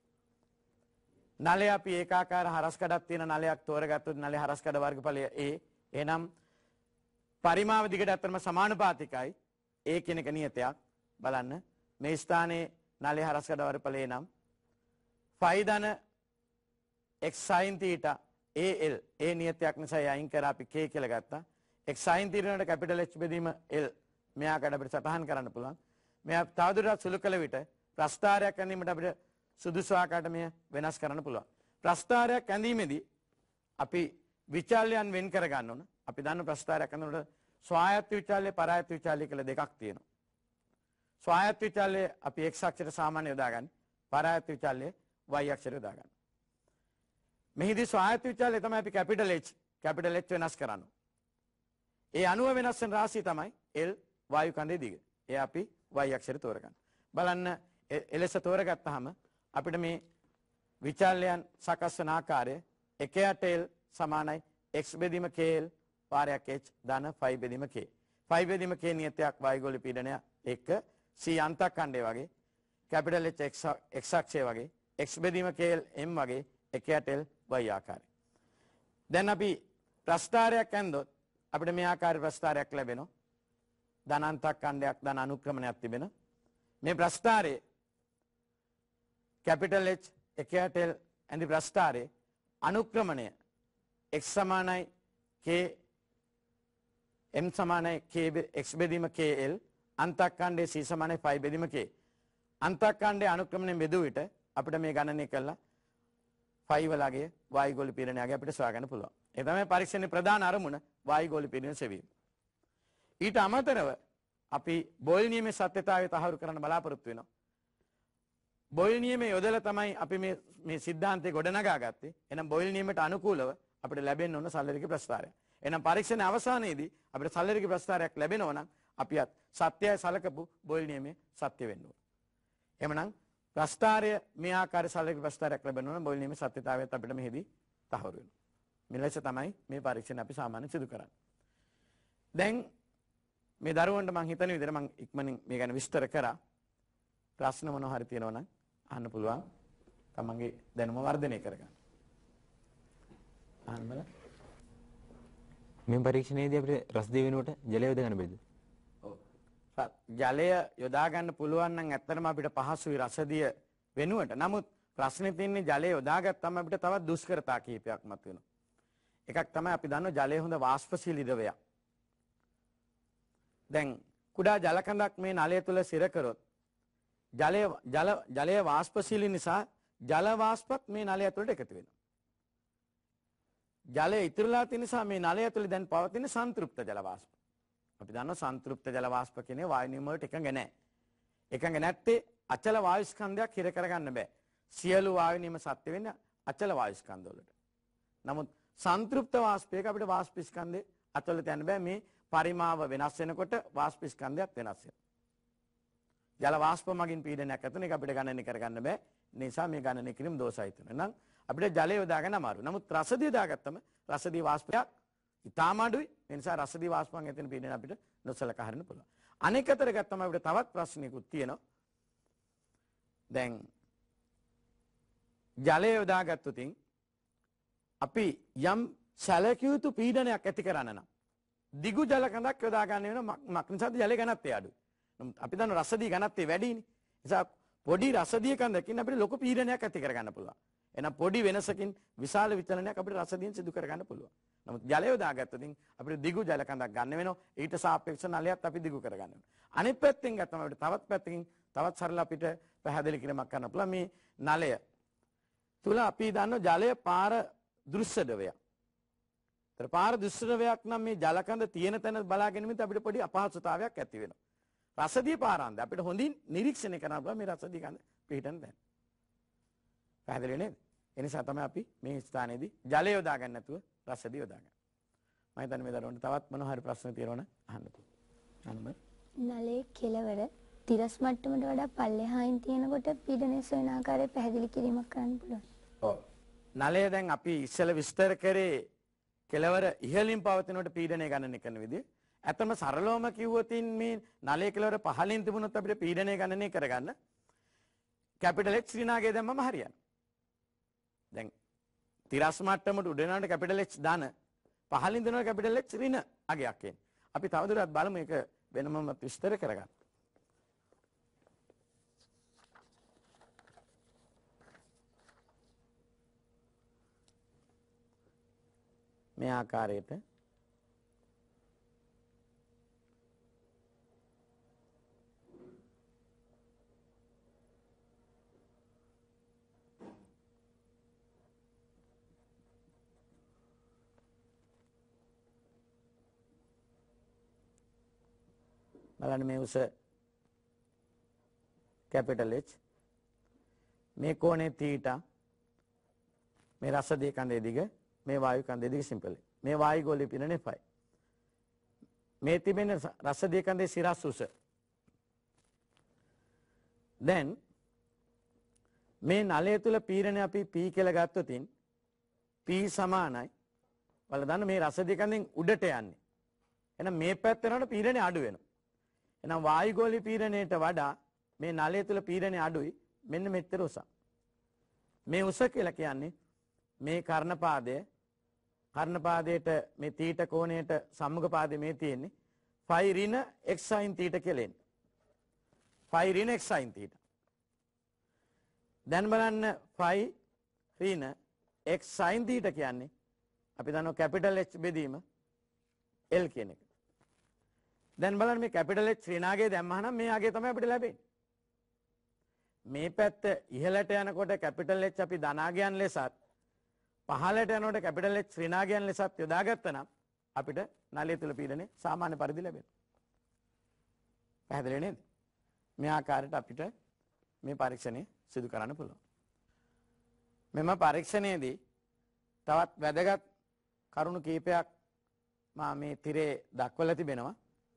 නලය අපි ඒකාකාර හරස් කඩක් තියෙන නලයක් තෝරගත්තොත් නලයේ හරස් කඩ වර්ගඵලය A. එහෙනම් පරිමාව දිගට අතරම සමානුපාතිකයි. A කියන එක නියතයක්. බලන්න මේ ස්ථානයේ නලයේ හරස් කඩ වර්ගඵලය නම් ෆයි ධන x sin theta A L A නියතයක් නිසා අයින් කර අපි K කියලා ගත්තා. x sin theta වලට කැපිටල් H බෙදීම L මෙයාකට අපිට සටහන් කරන්න පුළුවන්. මෙයා තවදුරටත් සුළු කළ විට ප්‍රස්ථාරයක් ඇඳීමට අපිට සුදුසු ආකාරයට මෙය වෙනස් කරන්න පුළුවන්. ප්‍රස්ථාරයක් ඇඳීමේදී අපි විචාල්‍යයන් වෙන් කර ගන්න ඕන. අපි දන්න ප්‍රස්ථාරයක් ඇඳනකොට ස්වායත්ත විචාල්‍ය පරායත්ත විචාල්‍ය කියලා දෙකක් තියෙනවා. ස්වායත්ත විචාල්‍ය අපි x අක්ෂයට සාමාන්‍ය යොදාගන්නේ. පරායත්ත විචාල්‍ය y අක්ෂයට යොදාගන්න. මෙහිදී ස්වායත්ත විචාල්‍ය තමයි අපි කැපිටල් H කැපිටල් H වෙනස් කරන්නේ. ඒ අණුව වෙනස් වෙන රාශිය තමයි L වායු කන්දේ දිග. ඒ අපි y අක්ෂයට තෝරගන්න. බලන්න එලෙස තෝරගත්තාම අපිට මේ විචාල්‍යයන් සකස් වන ආකාරය එකයට L සමානයි x බෙදීම kl වාරයක් h ධන ෆයි බෙදීම k. ෆයි බෙදීම k නියතයක් වායුගෝලීය පීඩනය එක c අන්තක්ඛණ්ඩය වගේ කැපිටල් H x අක්ෂය වගේ x බෙදීම kl m වගේ එකයට L y ආකාරය. දැන් අපි ප්‍රස්ථාරයක් ඇන්දොත් අපිට මේ ආකාරයේ ප්‍රස්ථාරයක් ලැබෙනවා. ධන අන්තක්ඛණ්ඩයක් ධන අනුක්‍රමණයක් තිබෙනවා. මේ ප්‍රස්ථාරයේ කැපිටල් H එකයට L ඇඳි ප්‍රස්ථාරයේ අනුක්‍රමණය x සමානයි k m සමානයි k x බෙදීම kl අන්තක්ඛණ්ඩයේ c සමානයි ෆයි බෙදීම k. අන්තක්ඛණ්ඩයේ අනුක්‍රමණයෙන් බෙදුව විට අපිට මේ ගණනය කළා ෆයි වලගේ වායුගෝලීය පීඩනයගේ අපිට සොයාගන්න පුළුවන්. ඒ තමයි පරීක්ෂණයේ ප්‍රධාන අරමුණ වායුගෝලීය පීඩනය සෙවීම. ඊට අමතරව අපි බෝයිල් නියමයේ සත්‍යතාවය තහවුරු කරන්න බලාපොරොත්තු වෙනවා. බොයිල් නියමයේ යොදලා තමයි අපි මේ මේ સિદ્ધාන්තය ගොඩනගා ගත්තේ. එහෙනම් බොයිල් නියමයට අනුකූලව අපිට ලැබෙන්න ඕන සල්ලරික ප්‍රස්ථාරය. එහෙනම් පරීක්ෂණ අවසානයේදී අපිට සල්ලරික ප්‍රස්ථාරයක් ලැබෙනවා නම් අපිත් සත්‍යය සලකපු බොයිල් නියමයේ සත්‍ය වෙන්න ඕන. එහෙමනම් ප්‍රස්ථාරය මේ ආකාරයේ සල්ලරික ප්‍රස්ථාරයක් ලැබෙනවා නම් බොයිල් නියමයේ සත්‍යතාවයත් අපිට මෙහිදී තහවුරු වෙනවා. මෙලෙස තමයි මේ පරීක්ෂණ අපි සාමාන්‍යයෙන් සිදු කරන්නේ. දැන් මේ දරුවන්ට මම හිතන විදිහට මම ඉක්මනින් මේ ගැන විස්තර කරා. ප්‍රශ්න මොනවා හරි තියෙනවා නම් අහන්න පුළුවන්. තමන්ගේ දැනුම වර්ධනය කරගන්න. අහන්න බලන්න. මේ පරීක්ෂණයේදී අපිට රසදිය වෙනුවට ජලය යොදා ගන්න බැරිද? ඔව්. ජලය යොදා ගන්න පුළුවන් නම් ඇත්තටම අපිට පහසුයි රසදිය වෙනුවට. නමුත් ප්‍රශ්නේ තියෙන්නේ ජලය යොදාගත්තම අපිට තවත් දුෂ්කරතා කීපයක් මතුවෙනවා. එකක් තමයි අපි දන්නවා ජලය හොඳ වාෂ්පශීලී ද්‍රවයක්. දැන් කුඩා ජල කඳක් මේ නලය තුල සිර කරොත් ජලය ජල ජලය වාෂ්පශීලී නිසා ජල වාෂ්පත් මේ නලය ඇතුළට එකතු වෙනවා. ජලය ඉතිරලා තියෙන නිසා මේ නලය ඇතුළේ දැන් පවතින සන්තෘප්ත ජල වාෂ්ප. අපි දන්නවා සන්තෘප්ත ජල වාෂ්ප කියන්නේ වායු නියම වලට එකඟ නැහැ. එකඟ නැත්තේ අචල වායු ස්කන්ධයක් හිර කරගන්න බෑ. සියලු වායු නියම සත්‍ය වෙන්නේ අචල වායු ස්කන්ධ වලට. නමුත් සන්තෘප්ත වාෂ්පයක අපිට වාෂ්ප ස්කන්ධේ අතවලට යන්න බෑ. මේ පරිමාව වෙනස් වෙනකොට වාෂ්ප ස්කන්ධයත් වෙනස් වෙනවා. ජල වාෂ්ප මගින් පීඩනයක් ඇති වෙන එක අපිට ගණනය කරගන්න බෑ. නිසා මේ ගණනය කිරීම දෝෂයි තුන. එහෙනම් අපිට ජලය යොදාගෙන අමාරු. නමුත් රසදිය දාගත්තම රසදිය වාෂ්පයක් ඉතාම අඩුයි. ඒ නිසා රසදිය වාෂ්පයෙන් ඇති වෙන පීඩනය අපිට නොසලකා හරින්න පුළුවන්. අනෙක් අතට ගත්තම අපිට තවත් ප්‍රශ්නයකුත් තියෙනවා. දැන් ජලය යොදාගත්තොතින් අපි යම් සැලකිය යුතු පීඩනයක් ඇති කරන්න නම් දිගු ජල කඳක් යොදා ගන්න වෙනවා. මක් නිසාද ජලයේ ඝනත්වය අඩුයි. නමුත් අපි දන්නවා රසදිය ඝනත්වය වැඩිනේ. නිසා පොඩි රසදිය කඳකින් අපිට ලොකු පීඩනයක් ඇති කරගන්න පුළුවන්. එහෙනම් පොඩි වෙනසකින් විශාල විචලනයක් අපිට රසදියෙන් සිදු කරගන්න පුළුවන්. නමුත් ජලය යොදාගත්තොතින් අපිට දිගු ජල කඳක් ගන්න වෙනවා. ඊට සාපේක්ෂව නලයත් අපි දිගු කරගන්න වෙනවා. අනිත් පැත්තෙන් ගත්තම අපිට තවත් පැත්තකින් තවත් සරල අපිට පැහැදිලි කිරීමක් කරන්න පුළුවන්. මේ නලය තුල අපි දන්නවා ජලය පාර දෘශ්‍ය ද්‍රවයක්. ඒතර පාර දෘශ්‍ය ද්‍රවයක් නම් මේ ජල කඳ තියෙන තැන බලාගෙන ඉන්න අපිට පොඩි අපහසුතාවයක් ඇති වෙනවා. රසදිය පාරාන්ද අපිට හොඳින් නිරීක්ෂණය කරන්න පුළුවන් මේ රසදිය කඳ පිටින් දැන්. පැහැදිලි නේද? ඒ නිසා තමයි අපි මේ ස්ථානයේදී ජලය යොදා ගන්න නැතුව රසදිය යොදා ගන්න. මම හිතන්නේ මේ දරුවන්ට තවත් මොනවා හරි ප්‍රශ්න තියෙනවනම් අහන්න පුළුවන්. අහන්න. නලයේ කෙළවර තිරස් මට්ටමට වඩා පල්ලෙහායින් තියෙනකොට පීඩනය සොයන ආකාරය පැහැදිලි කිරීමක් කරන්න පුළුවන්. ඔව්. නලය දැන් අපි ඉස්සෙල්ල විස්තර කරේ කෙළවර ඉහළින් පවතිනකොට පීඩනය ගණනය කරන විදිය. ඇත්තම සරලවම කිව්වොතින් මේ නලයේ කෙළවර පහළින් තිබුණොත් අපිට පීඩනය ගණනය කරගන්න කැපිටල් H ඍණාගය දැම්මම හරියනවා. දැන් තිරස් මට්ටමට උඩ යනකොට කැපිටල් H ධන පහළින් දෙනවා කැපිටල් H ඍණ අගයක් එන්නේ. අපි තවදුරටත් බලමු මේක වෙනමම විස්තර කරගන්න. මේ ආකාරයට බලන්න මේ උස කැපිටල් H මේ කෝණේ තීටා මේ රසදිය කඳේ දිග මේ වායු කන්දේ දිග සිම්පල්. මේ වායු ගෝලීය පීඩනය ෆයි. මේ තිබෙන රසදිය කන්දේ සිරස් උස. දැන් මේ නලය තුල පීඩනය අපි P කියලා ගත්තොතින් P සමානයි. බලන්න දන්න මේ රසදිය කන්දෙන් උඩට යන්නේ. එහෙනම් මේ පැත්ත යනකොට පීඩනය අඩු වෙනවා. එහෙනම් වායු ගෝලීය පීඩනයට වඩා මේ නලය තුල පීඩනය අඩුයි. මෙන්න මෙච්චර උස. මේ උස කියලා කියන්නේ මේ කර්ණපාදය කර්ණපාදයට මේ තීට කෝණයට සම්මුඛ පාදයේ මේ තියෙන්නේ ෆයි ඍණ x sin තීට කියලා එන්නේ. ෆයි ඍණ x sin තීට. දැන් බලන්න ෆයි ඍණ x sin තීට කියන්නේ අපි දන්නවා කැපිටල් H බෙදීම L කියන එක. දැන් බලන්න මේ කැපිටල් H ඍණාගය දැම්මහම මේ ආගය තමයි අපිට ලැබෙන්නේ. මේ පැත්ත ඉහළට යනකොට කැපිටල් H අපි ධනාගයන් ලෙසත් පහළට යනකොට කැපිටල් H ඍණාගයන් ලෙසත් යොදාගත්තා නම් අපිට නලය තුල පීඩනය සාමාන්‍ය පරිදි ලැබෙනවා. පැහැදිලි නේද? මේ ආකාරයට අපිට මේ පරීක්ෂණය සිදු කරන්න පුළුවන්. මෙම පරීක්ෂණයේදී තවත් වැදගත් කරුණු කීපයක් මා මේ තිරේ දක්වලා තිබෙනවා.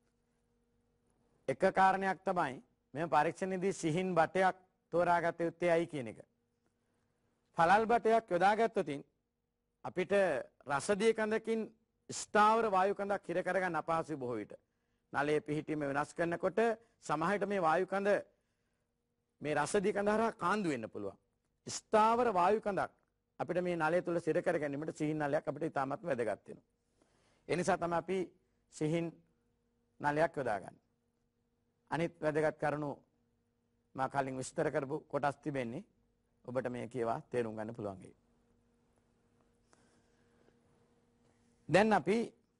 එක කාරණයක් තමයි මෙම පරීක්ෂණයේදී සිහින් බටයක් තෝරාගත යුත්තේ ඇයි කියන එක. පළල් බටයක් යොදාගත්තොත් අපිට රසදිය කඳකින් ස්ථාවර වායු කඳක් හිර කරගන්න අපහසුයි බොහෝ විට. නලයේ පිහිටීම වෙනස් කරනකොට සමහරට මේ වායු කඳ මේ රසදිය කඳ හරහා කාන්දු වෙන්න පුළුවන්. ස්ථාවර වායු කඳක් අපිට මේ නලය තුල සිර කර ගැනීමට සිහින් නලයක් අපිට ඉතාමත් වැදගත් වෙනවා. ඒ නිසා තමයි අපි සිහින් නලයක් යොදාගන්නේ. අනිත් වැදගත් කරුණු මා කලින් විස්තර කරපු කොටස් තිබෙන්නේ ඔබට මේ කියවා තේරුම් ගන්න පුළුවන් වෙයි. දැන් අපි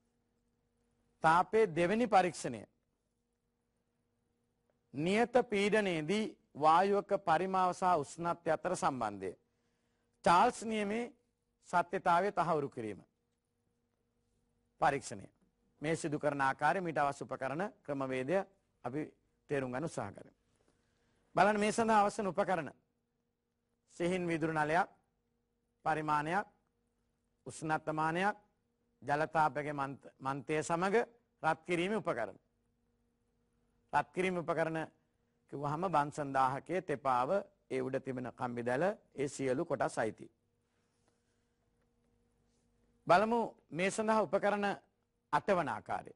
තාපයේ දෙවෙනි පරීක්ෂණය නියත පීඩනයේදී වායුවක පරිමාව සහ උෂ්ණත්වය අතර සම්බන්ධය චාල්ස් නියමයේ සත්‍යතාවය තහවුරු කිරීම පරීක්ෂණය. මේ සිදු කරන ආකාරය මීට අවශ්‍ය උපකරණ ක්‍රමවේදය අපි තේරුම් ගන්න උත්සාහ කරමු. බලන්න මේ සඳහා අවශ්‍ය උපකරණ සිහින් විදුරු නලයක්, පරිමාණයක්, උෂ්ණත්වමානයක්, ජල තාපයේ මන්තය සමග රත් කිරීමේ උපකරණ. රත් කිරීමේ උපකරණ කිව්වහම බන්සන් දාහකයේ තෙපාව, ඒ උඩ තිබෙන කම්බි දැල, ඒ සියලු කොටස් අයිති. බලමු මේ සඳහා උපකරණ අටවන ආකාරය.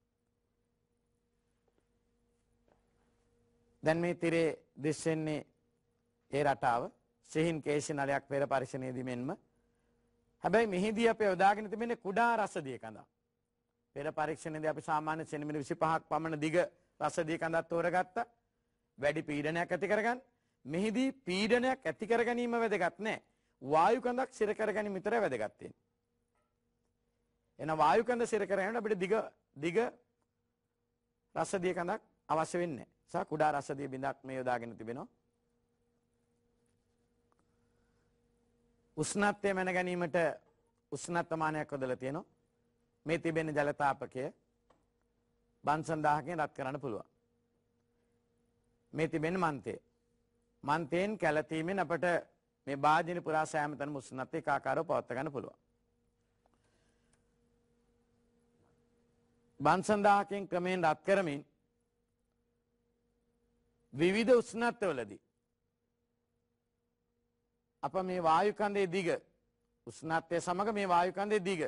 දැන් මේ තිරේ දිස්සෙන්නේ ඒ රටාව සිහින් කේසි නලයක් පෙර පරීක්ෂණයේදී මෙන්ම. හැබැයි මෙහිදී අපි යොදාගෙන තිබෙන්නේ කුඩා රසදිය කඳක්. පෙර පරීක්ෂණයේදී අපි සාමාන්‍ය සෙන්ටිමීටර් විසිපහක් පමණ දිග රසදිය කඳක් තෝරගත්තා. වැඩි පීඩනයක් ඇති කරගන්න. මෙහිදී පීඩනයක් ඇති කර ගැනීම වැදගත් නැහැ. වායු කඳක් සිර කර ගැනීම විතරයි වැදගත් වෙන්නේ. එන වායු කඳ සිර කරගෙන අපිට දිග දිග රසදිය කඳක් අවශ්‍ය වෙන්නේ නැහැ. සා කුඩා රසදිය බිඳක් මේ යොදාගෙන තිබෙනවා. උෂ්ණත්වය මැන ගැනීමට උෂ්ණත්වමානයක් යොදලා තියෙනවා. මේ තිබෙන ජල තාපකය බන්සන් දාහකෙන් රත් කරන්න පුළුවන්. මේ තිබෙන මන්තය. මන්තයෙන් කැළතීමෙන් අපට මේ භාජන පුරා සෑම තැනම උෂ්ණත්වය ඒකාකාරව පවත්වා ගන්න පුළුවන්. බන්සන් දාහකෙන් ක්‍රමයෙන් රත් කරමින් විවිධ උෂ්ණත්වවලදී අප මේ වායු කන්දේ දිග උෂ්ණත්වය සමග මේ වායු කන්දේ දිග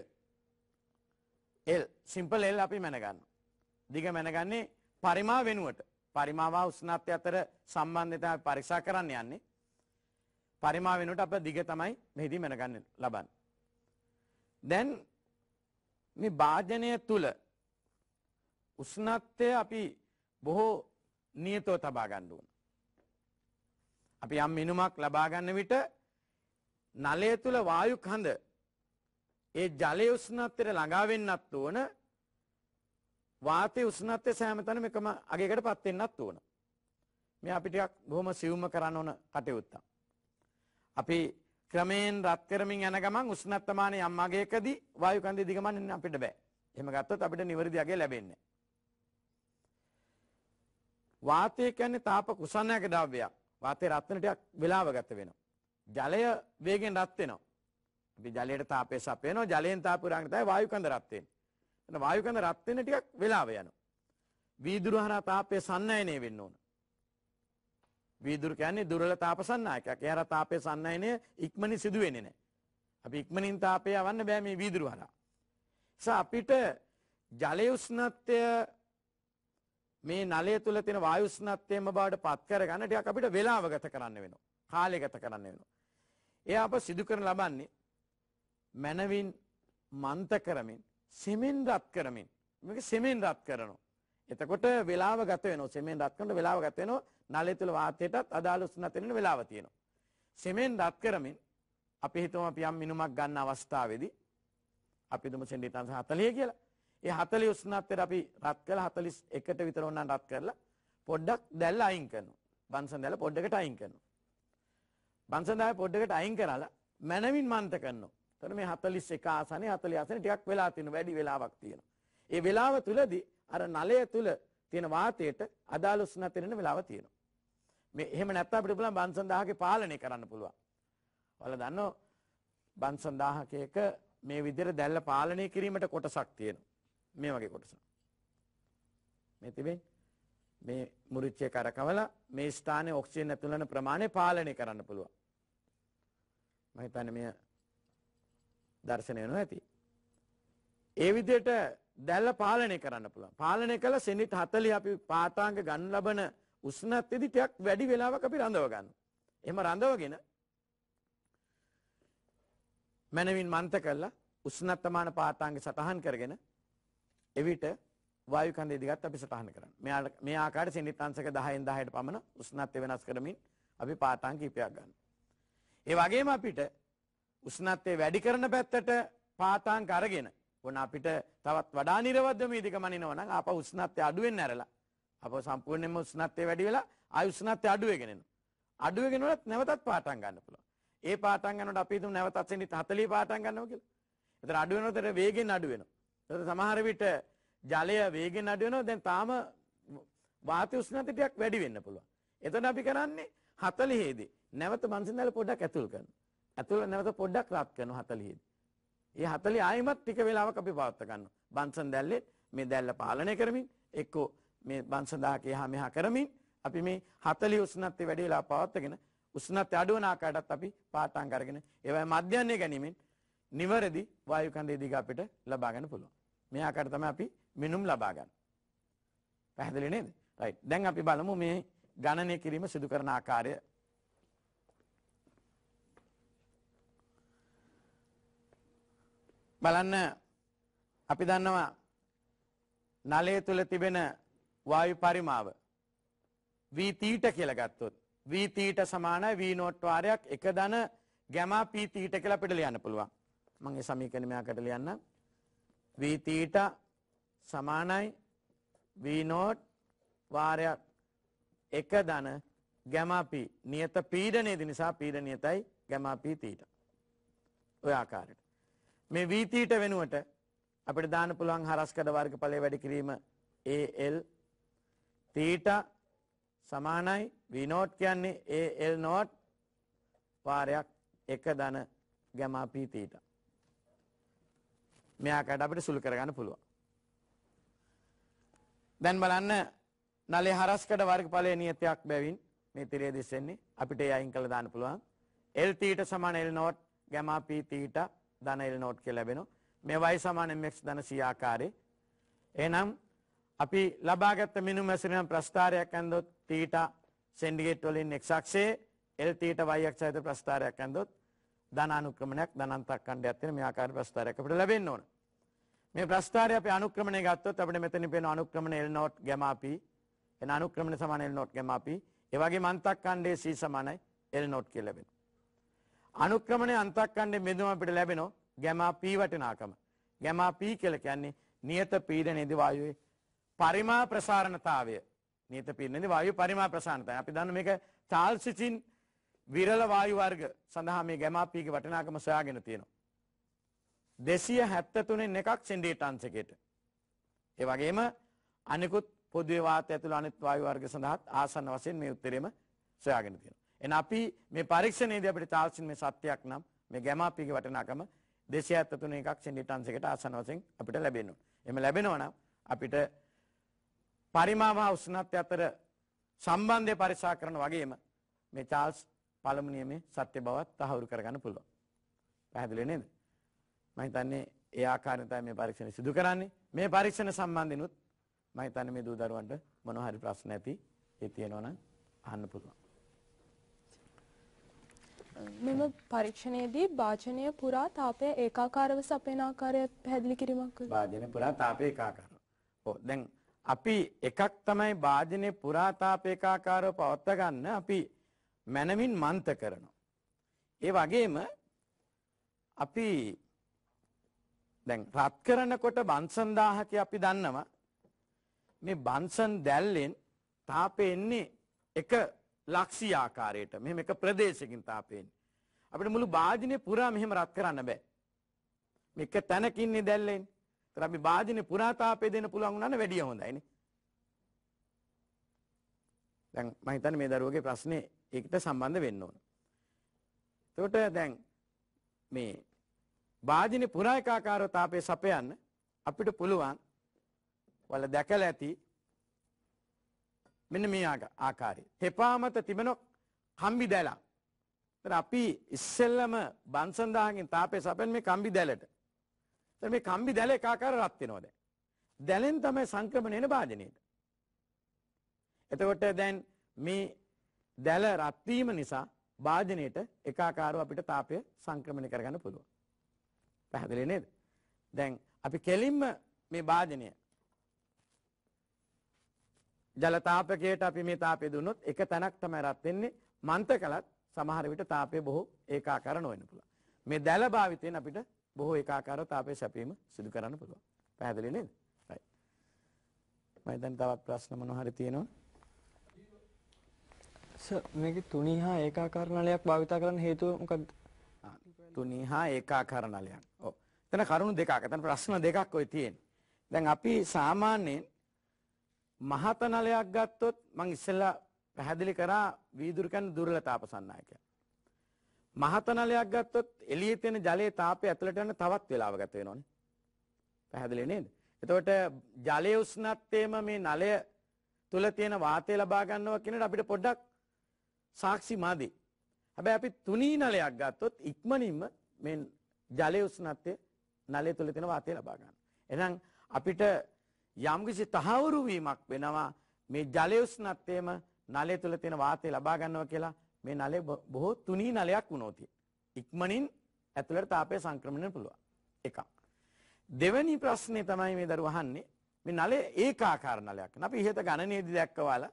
L සිම්පල් L අපි මැන ගන්නවා. දිග මැනගන්නේ පරිමා වෙනුවට. පරිමාව උෂ්ණත්වය අතර සම්බන්ධය තමයි පරීක්ෂා කරන්න යන්නේ. පරිමා වෙනුවට අප දිග තමයි මෙහිදී මැනගන්න ලබන්නේ. දැන් මේ භාජනය තුල උෂ්ණත්වය අපි බොහෝ නියතව තබා ගන්න ඕන. අපි යම් මිනුමක් ලබා ගන්න විට නලය තුල වායු කඳ ඒ ජලයේ උෂ්ණත්වයට ළඟා වෙන්නත් ඕන. වාතයේ උෂ්ණත්වය සෑම තැනම එකම අගයකටපත් වෙන්නත් ඕන. මේ අපි ටිකක් බොහොම සියුම්ව කරන්න ඕන කටයුත්තක්. අපි ක්‍රමයෙන් රත් කරමින් යන ගමන් උෂ්ණත්වමානය යම් අගයකදී වායු කඳේ දිගමනින්න අපිට බෑ. එහෙම ගත්තොත් අපිට නිවැරදි අගය ලැබෙන්නේ නැහැ. වාතය කියන්නේ තාප කුසන්නයක ද්‍රව්‍යයක්. වාතය රත් වෙන ටිකක් වෙලාව ගත වෙනවා. ජලය වේගෙන් රත් වෙනවා. අපි ජලයට තාපය සපයනවා. ජලයෙන් තාපය උරාගෙන තමයි වායු කඳ රත් වෙන්නේ. එතන වායු කඳ රත් වෙන ටිකක් වෙලාව යනවා. වීදුරු හරහා තාපය සන්නයනය වෙන්න ඕන. වීදුරු කියන්නේ දුර්වල තාප සන්නායකයක්. ඒ හරහා තාපය සන්නයනය ඉක්මනින් සිදු වෙන්නේ නැහැ. අපි ඉක්මනින් තාපය යවන්න බෑ මේ වීදුරු හරහා. නිසා අපිට ජලයේ උෂ්ණත්වය මේ නලය තුල තියෙන වායු උෂ්ණත්වයම බවට පත් කරගන්න ටිකක් අපිට වේලාව ගත කරන්න වෙනවා. කාලය ගත කරන්න වෙනවා. ඒ අප සිදු කරන ලබන්නේ මනවින් මන්ත කරමින් සෙමෙන් රත් කරමින් මේක සෙමෙන් රත් කරනවා. එතකොට වේලාව ගත වෙනවා. සෙමෙන් රත් කරනකොට වේලාව ගත වෙනවා. නලය තුල වාතයටත් අදාළ උෂ්ණත්වය වෙන වේලාව තියෙනවා. සෙමෙන් රත් කරමින් අපි හිතමු අපි යම් මිනුමක් ගන්න අවස්ථාවේදී අපි දුමු සෙන්ටිමීටර් හතළිහ කියලා. ඒ හතළිහ උෂ්ණත්වයට අපි රත් කළා හතළිස් එකට විතර වුණාන් රත් කරලා පොඩ්ඩක් දැල්ල අයින් කරනවා. බන්සන් දැල්ල පොඩ්ඩකට අයින් කරනවා. බන්සන් දැල්ල පොඩ්ඩකට අයින් කරලා මනවින් මන්ත කරනවා. එතකොට මේ හතළිස් එක ආසනේ හතළිහ ආසනේ ටිකක් වෙලා තියෙනවා. වැඩි වෙලාවක් තියෙනවා. ඒ වෙලාව තුලදී අර නලය තුල තියෙන වාතයට අදාළ උෂ්ණත්වය වෙන වෙලාව තියෙනවා. මේ එහෙම නැත්නම් අපිට පුළුවන් බන්සන් දහහක පාලනය කරන්න පුළුවන්. ඔයාලා දන්නෝ බන්සන් දහහක මේ විදිහට දැල්ල පාලනය කිරීමට කොටසක් තියෙනවා. මේ වගේ කොටසක්. මේ තිබෙන්නේ මේ මුරිච්චේ කරකවලා මේ ස්ථානයේ ඔක්සිජන් ඇතුළත වෙන ප්‍රමාණය පාලනය කරන්න පුළුවන්. මම හිතන්නේ මේ දර්ශනය වෙනවා ඇති. ඒ විදිහට දැල්ල පාලනය කරන්න පුළුවන්. පාලනය කළ සෙනිට් හතළිහ අපි පාතාංග ගන්න ලබන උෂ්ණත්වයේදී ටිකක් වැඩි වෙලාවක් අපි රඳව ගන්නවා. එහෙම රඳවගෙන මනවින් මන්ත කළා උෂ්ණත්වමාන පාතාංග සටහන් කරගෙන එවිට වායු කන්දේ දිගත් අපි සටහන් කරනවා. මේ මේ ආකාරයට සෙනිට් අංශක දහයෙන් දහයට පමණ උෂ්ණත්වය වෙනස් කරමින් අපි පාතාංග කීපයක් ගන්නවා. ඒ වගේම අපිට උෂ්ණත්වය වැඩි කරන පැත්තට පාතාංග අරගෙන වුණ අපිට තවත් වඩා නිර්වද්‍ය මේදික මනිනවා නම් ආපහු උෂ්ණත්වය අඩු වෙන්න ඇරලා අපව සම්පූර්ණයෙන්ම උෂ්ණත්වය වැඩි වෙලා ආයු උෂ්ණත්වය අඩු වෙගෙන එනවා. අඩු වෙගෙන උනත් නැවතත් පාටම් ගන්න පුළුවන්. ඒ පාටම් ගන්නකොට අපි හිතමු නැවතත් සෙනිට් හතළිහ පාටම් ගන්නවා කියලා. ඒතර අඩු වෙනකොට වේගෙන් අඩු වෙනවා. ඒතර සමහර විට ජලය වේගෙන් අඩු වෙනවා. දැන් තාම වාතය උෂ්ණත්වය ටිකක් වැඩි වෙන්න පුළුවන්. එතකොට අපි කරන්නේ හතළිහ දී නැවත බන්සන් දැල්ල පොඩ්ඩක් ඇතුල් කරනවා. ඇතුල් නැවත පොඩ්ඩක් රත් කරනවා හතළිහ දී. ඒ හතළිහ ආයිමත් ටික වෙලාවක් අපි පවත්වා ගන්නවා. බන්සන් දැල්ලේ මේ දැල්ල පාලනය කරමින් එක්කෝ මේ බන්සන් දහහක එහා මෙහා කරමින් අපි මේ හතළිහ උෂ්ණත්වය වැඩි වෙලා පවත්වාගෙන උෂ්ණත්වය අඩු වන ආකාරයටත් අපි පාටම් කරගෙන ඒවයි මධ්‍යන්නේ ගැනීමෙන් නිවැරදි වායු කන්දේ දිග අපිට ලබා ගන්න පුළුවන්. මේ ආකාරයට තමයි අපි මිනුම් ලබා ගන්න. පැහැදිලි නේද? රයිට්. දැන් අපි බලමු මේ ගණනය කිරීම සිදු කරන ආකාරය. බලන්න අපි දන්නවා නලය තුල තිබෙන වායු පරිමාව V θ කියලා ගත්තොත් V θ සමානයි V නෝට් වාරයක් එක ධන ගැමා P θ කියලා අපිට ලියන්න පුළුවන්. මම මේ සමීකරණය මෙයාකට ලියන්නම්. V θ සමානයි V නෝට් වාරයක් එක ධන ගැමා P. නියත පීඩනයේදී නිසා පීඩනියතයි ගැමා P θ. ඔය ආකාරයට. මේ V θ වෙනුවට අපිට දාන්න පුළුවන් හරස්කඩ වර්ගඵලය වැඩි කිරීම A L θ සමානයි V නෝට් කියන්නේ A L නෝට් වාරයක් එක ධන ගැමා P θ. මේ ආකාරයට අපිට සුළු කරගන්න පුළුවන්. දැන් බලන්න නලයේ හරස්කඩ වර්ගඵලයේ නියතයක් බැවින් මේ තිරය දිස්සෙන්නේ අපිට ඒ අයින් කරලා දාන්න පුළුවන්. L θ සමාන L නෝට් ගැමා P θ ධන L නෝට් කියලා ලැබෙනවා. මේ y සමාන mx ධන c ආකාරයේ. එහෙනම් අපි ලබාගත් මිනුම් ඇසුරෙන් ප්‍රස්ථාරයක් ඇන්දොත් θ සෙන්ටිග්‍රේඩ් වලින් x අක්ෂයේ L θ y අක්ෂයට ප්‍රස්ථාරයක් ඇන්දොත් ධන අනුක්‍රමණයක් ධනාන්තක ඛණ්ඩයක් තියෙන මේ ආකාර ප්‍රස්ථාරයක් අපිට ලැබෙන්න ඕන. මේ ප්‍රස්ථාරය අපි අනුක්‍රමණය ගත්තොත් අපිට මෙතනින් පේන අනුක්‍රමණ L නෝට් ගැමා P. එන අනුක්‍රමණ සමාන L නෝට් ගැමා P. ඒ වගේම අන්තක ඛණ්ඩයේ c සමානයි L නෝට් කියලා ලැබෙනවා. අනුක්‍රමණයේ අන්තක ඛණ්ඩයේ බෙදුම අපිට ලැබෙනවා ගැමා P වටිනාකම. ගැමා P කියලා කියන්නේ නියත පීඩනයේදී වායුවේ පරිමා ප්‍රසාරණතාවය. නියත පීඩනයේදී වායු පරිමා ප්‍රසාරණතාවය. අපි දන්න මේක චාල්ස් විසින් විරල වායු වර්ග සඳහා මේ ගැමා P ගේ වටිනාකම සොයාගෙන තියෙනවා. දෙසිය හැත්තෑ තුනෙන් එකක් සෙන්ටිග්‍රේඩ් අංශකයට. ඒ වගේම අනිකුත් පොදුවේ වාතය ඇතුළු අනිත් වායු වර්ග සඳහා ආසන්න වශයෙන් මේ උත්තරෙම සොයාගෙන තියෙනවා. එහෙනම් අපි මේ පරීක්ෂණයේදී අපිට චාල්ස් මේ සත්‍යයක් නම් මේ ගැමා P ගේ වටිනාකම දෙසිය හැත්තෑ තුනෙන් එකක් සෙන්ටිග්‍රේඩ් අංශකයට ආසන්න වශයෙන් අපිට ලැබෙනවා. එහෙම ලැබෙනවා නම් අපිට පරිමාව හා උෂ්ණත්වය අතර සම්බන්ධය පරික්ෂා කරන වගේම මේ චාල්ස් පළමු නියමයේ සත්‍ය බවත් තහවුරු කරගන්න පුළුවන්. පැහැදිලි නේද? මම හිතන්නේ ඒ ආකාරයෙන් තමයි මේ පරීක්ෂණ සිදු කරන්නේ. මේ පරීක්ෂණ සම්බන්ධිනුත් මම හිතන්නේ මේ දූ දරුවන්ට මොනවා හරි ප්‍රශ්න ඇති ඒ තියෙනවා නම් අහන්න පුළුවන්. මෙම පරීක්ෂණයේදී වාජනීය පුරා තාපය ඒකාකාරව සපයන ආකාරය පැහැදිලි කිරීමක් කළා. වාජනීය පුරා තාපය ඒකාකාරව. ඔව් දැන් අපි එකක් තමයි වාජනීය පුරා තාපය ඒකාකාරව පවත්වා ගන්න අපි මනමින් මන්ත කරනවා. ඒ වගේම අපි දැන් රත් කරනකොට බන්සන් දහහක අපි දන්නවා මේ බන්සන් දැල්ලෙන් තාපය එන්නේ එක ලක්ෂී ආකාරයට. මෙහෙම එක ප්‍රදේශයකින් තාපය එන්නේ. අපිට මුළු වාජනීය පුරා මෙහෙම රත් කරන්න බෑ. මේක තැනකින්නේ දැල්ලෙන්. ඒතර අපි වාජනීය පුරා තාපය දෙන්න පුළුවන් වුණා නම් වැඩිය හොඳයිනේ. දැන් මම හිතන්නේ මේ දරුවගේ ප්‍රශ්නේ ඒකට සම්බන්ධ වෙන්න ඕන. එතකොට දැන් මේ වාජිනේ පුරා එකාකාරව තාපය සපයන්න අපිට පුළුවන් වල දැකලා ඇති මෙන්න මේ ආකාරය. තෙපා මත තිබෙන කම්බි දැල. ඒතර අපි ඉස්සෙල්ලම බන්සන්දාගෙන් තාපය සපයන මේ කම්බි දැලට. ඒතර මේ කම්බි දැල එකාකාර රත් වෙනවා දැන්. දැලෙන් තමයි සංක්‍රමණය වෙන වාජනේට. එතකොට දැන් මේ දැල රත් වීම නිසා වාජනේට එකාකාරව අපිට තාපය සංක්‍රමණය කරගන්න පුළුවන්. පැහැදිලි නේද? දැන් අපි කෙලින්ම මේ වාජනය ජල තාපකයට අපි මේ තාපය දුන්නොත් එක තැනක් තමයි රත් වෙන්නේ. මන්ත කළත් සමහර විට තාපය බොහෝ ඒකාකාර නොවෙන්න පුළුවන්. මේ දැල භාවිතයෙන් අපිට බොහෝ ඒකාකාරව තාපය සැපීම සිදු කරන්න පුළුවන්. පැහැදිලි නේද? right. මම දැන් තවත් ප්‍රශ්න මොනවා හරි තියෙනවද? සර් මේකේ තුනී හා ඒකාකාර නලයක් භාවිත කරන්න හේතුව මොකක්ද? තුනී හා ඒකාකාර නලයක්. ඔව්. එතන කරුණු දෙකක්. එතන ප්‍රශ්න දෙකක් ඔය තියෙන්නේ. දැන් අපි සාමාන්‍යයෙන් මහත නලයක් ගත්තොත් මම ඉස්සෙල්ලා පැහැදිලි කරා වීදුරු කියන්නේ දුර්වල තාප සන්නායකයක්. මහත නලයක් ගත්තොත් එළියේ තියෙන ජලයේ තාපය ඇතුළට යන තවත් වේලාව ගත වෙනවනේ. පැහැදිලි නේද? එතකොට ජලයේ උෂ්ණත්වයම මේ නලය තුල තියෙන වාතය ලබා ගන්නවා කියනට අපිට පොඩ්ඩක් සාක්ෂි මාදි. හැබැයි අපි තුනී නලයක් ගත්තොත් ඉක්මනින්ම මේ ජලයේ උෂ්ණත්වය නලය තුල තියෙන වාතය ලබා ගන්නවා. එහෙනම් අපිට යම්කිසි තහවුරු වීමක් වෙනවා මේ ජලයේ උෂ්ණත්වයම නලය තුල තියෙන වාතය ලබා ගන්නවා කියලා මේ නලය බොහෝ තුනී නලයක් වුණොත් ඉක්මනින් ඇතුළට තාපය සංක්‍රමණය පුළුවන්. එකක්. දෙවෙනි ප්‍රශ්නේ තමයි මේ දරුවා අහන්නේ මේ නලය ඒකාකාර නලයක්. අපි ඉහත ගණනයේදී දැක්කවාලා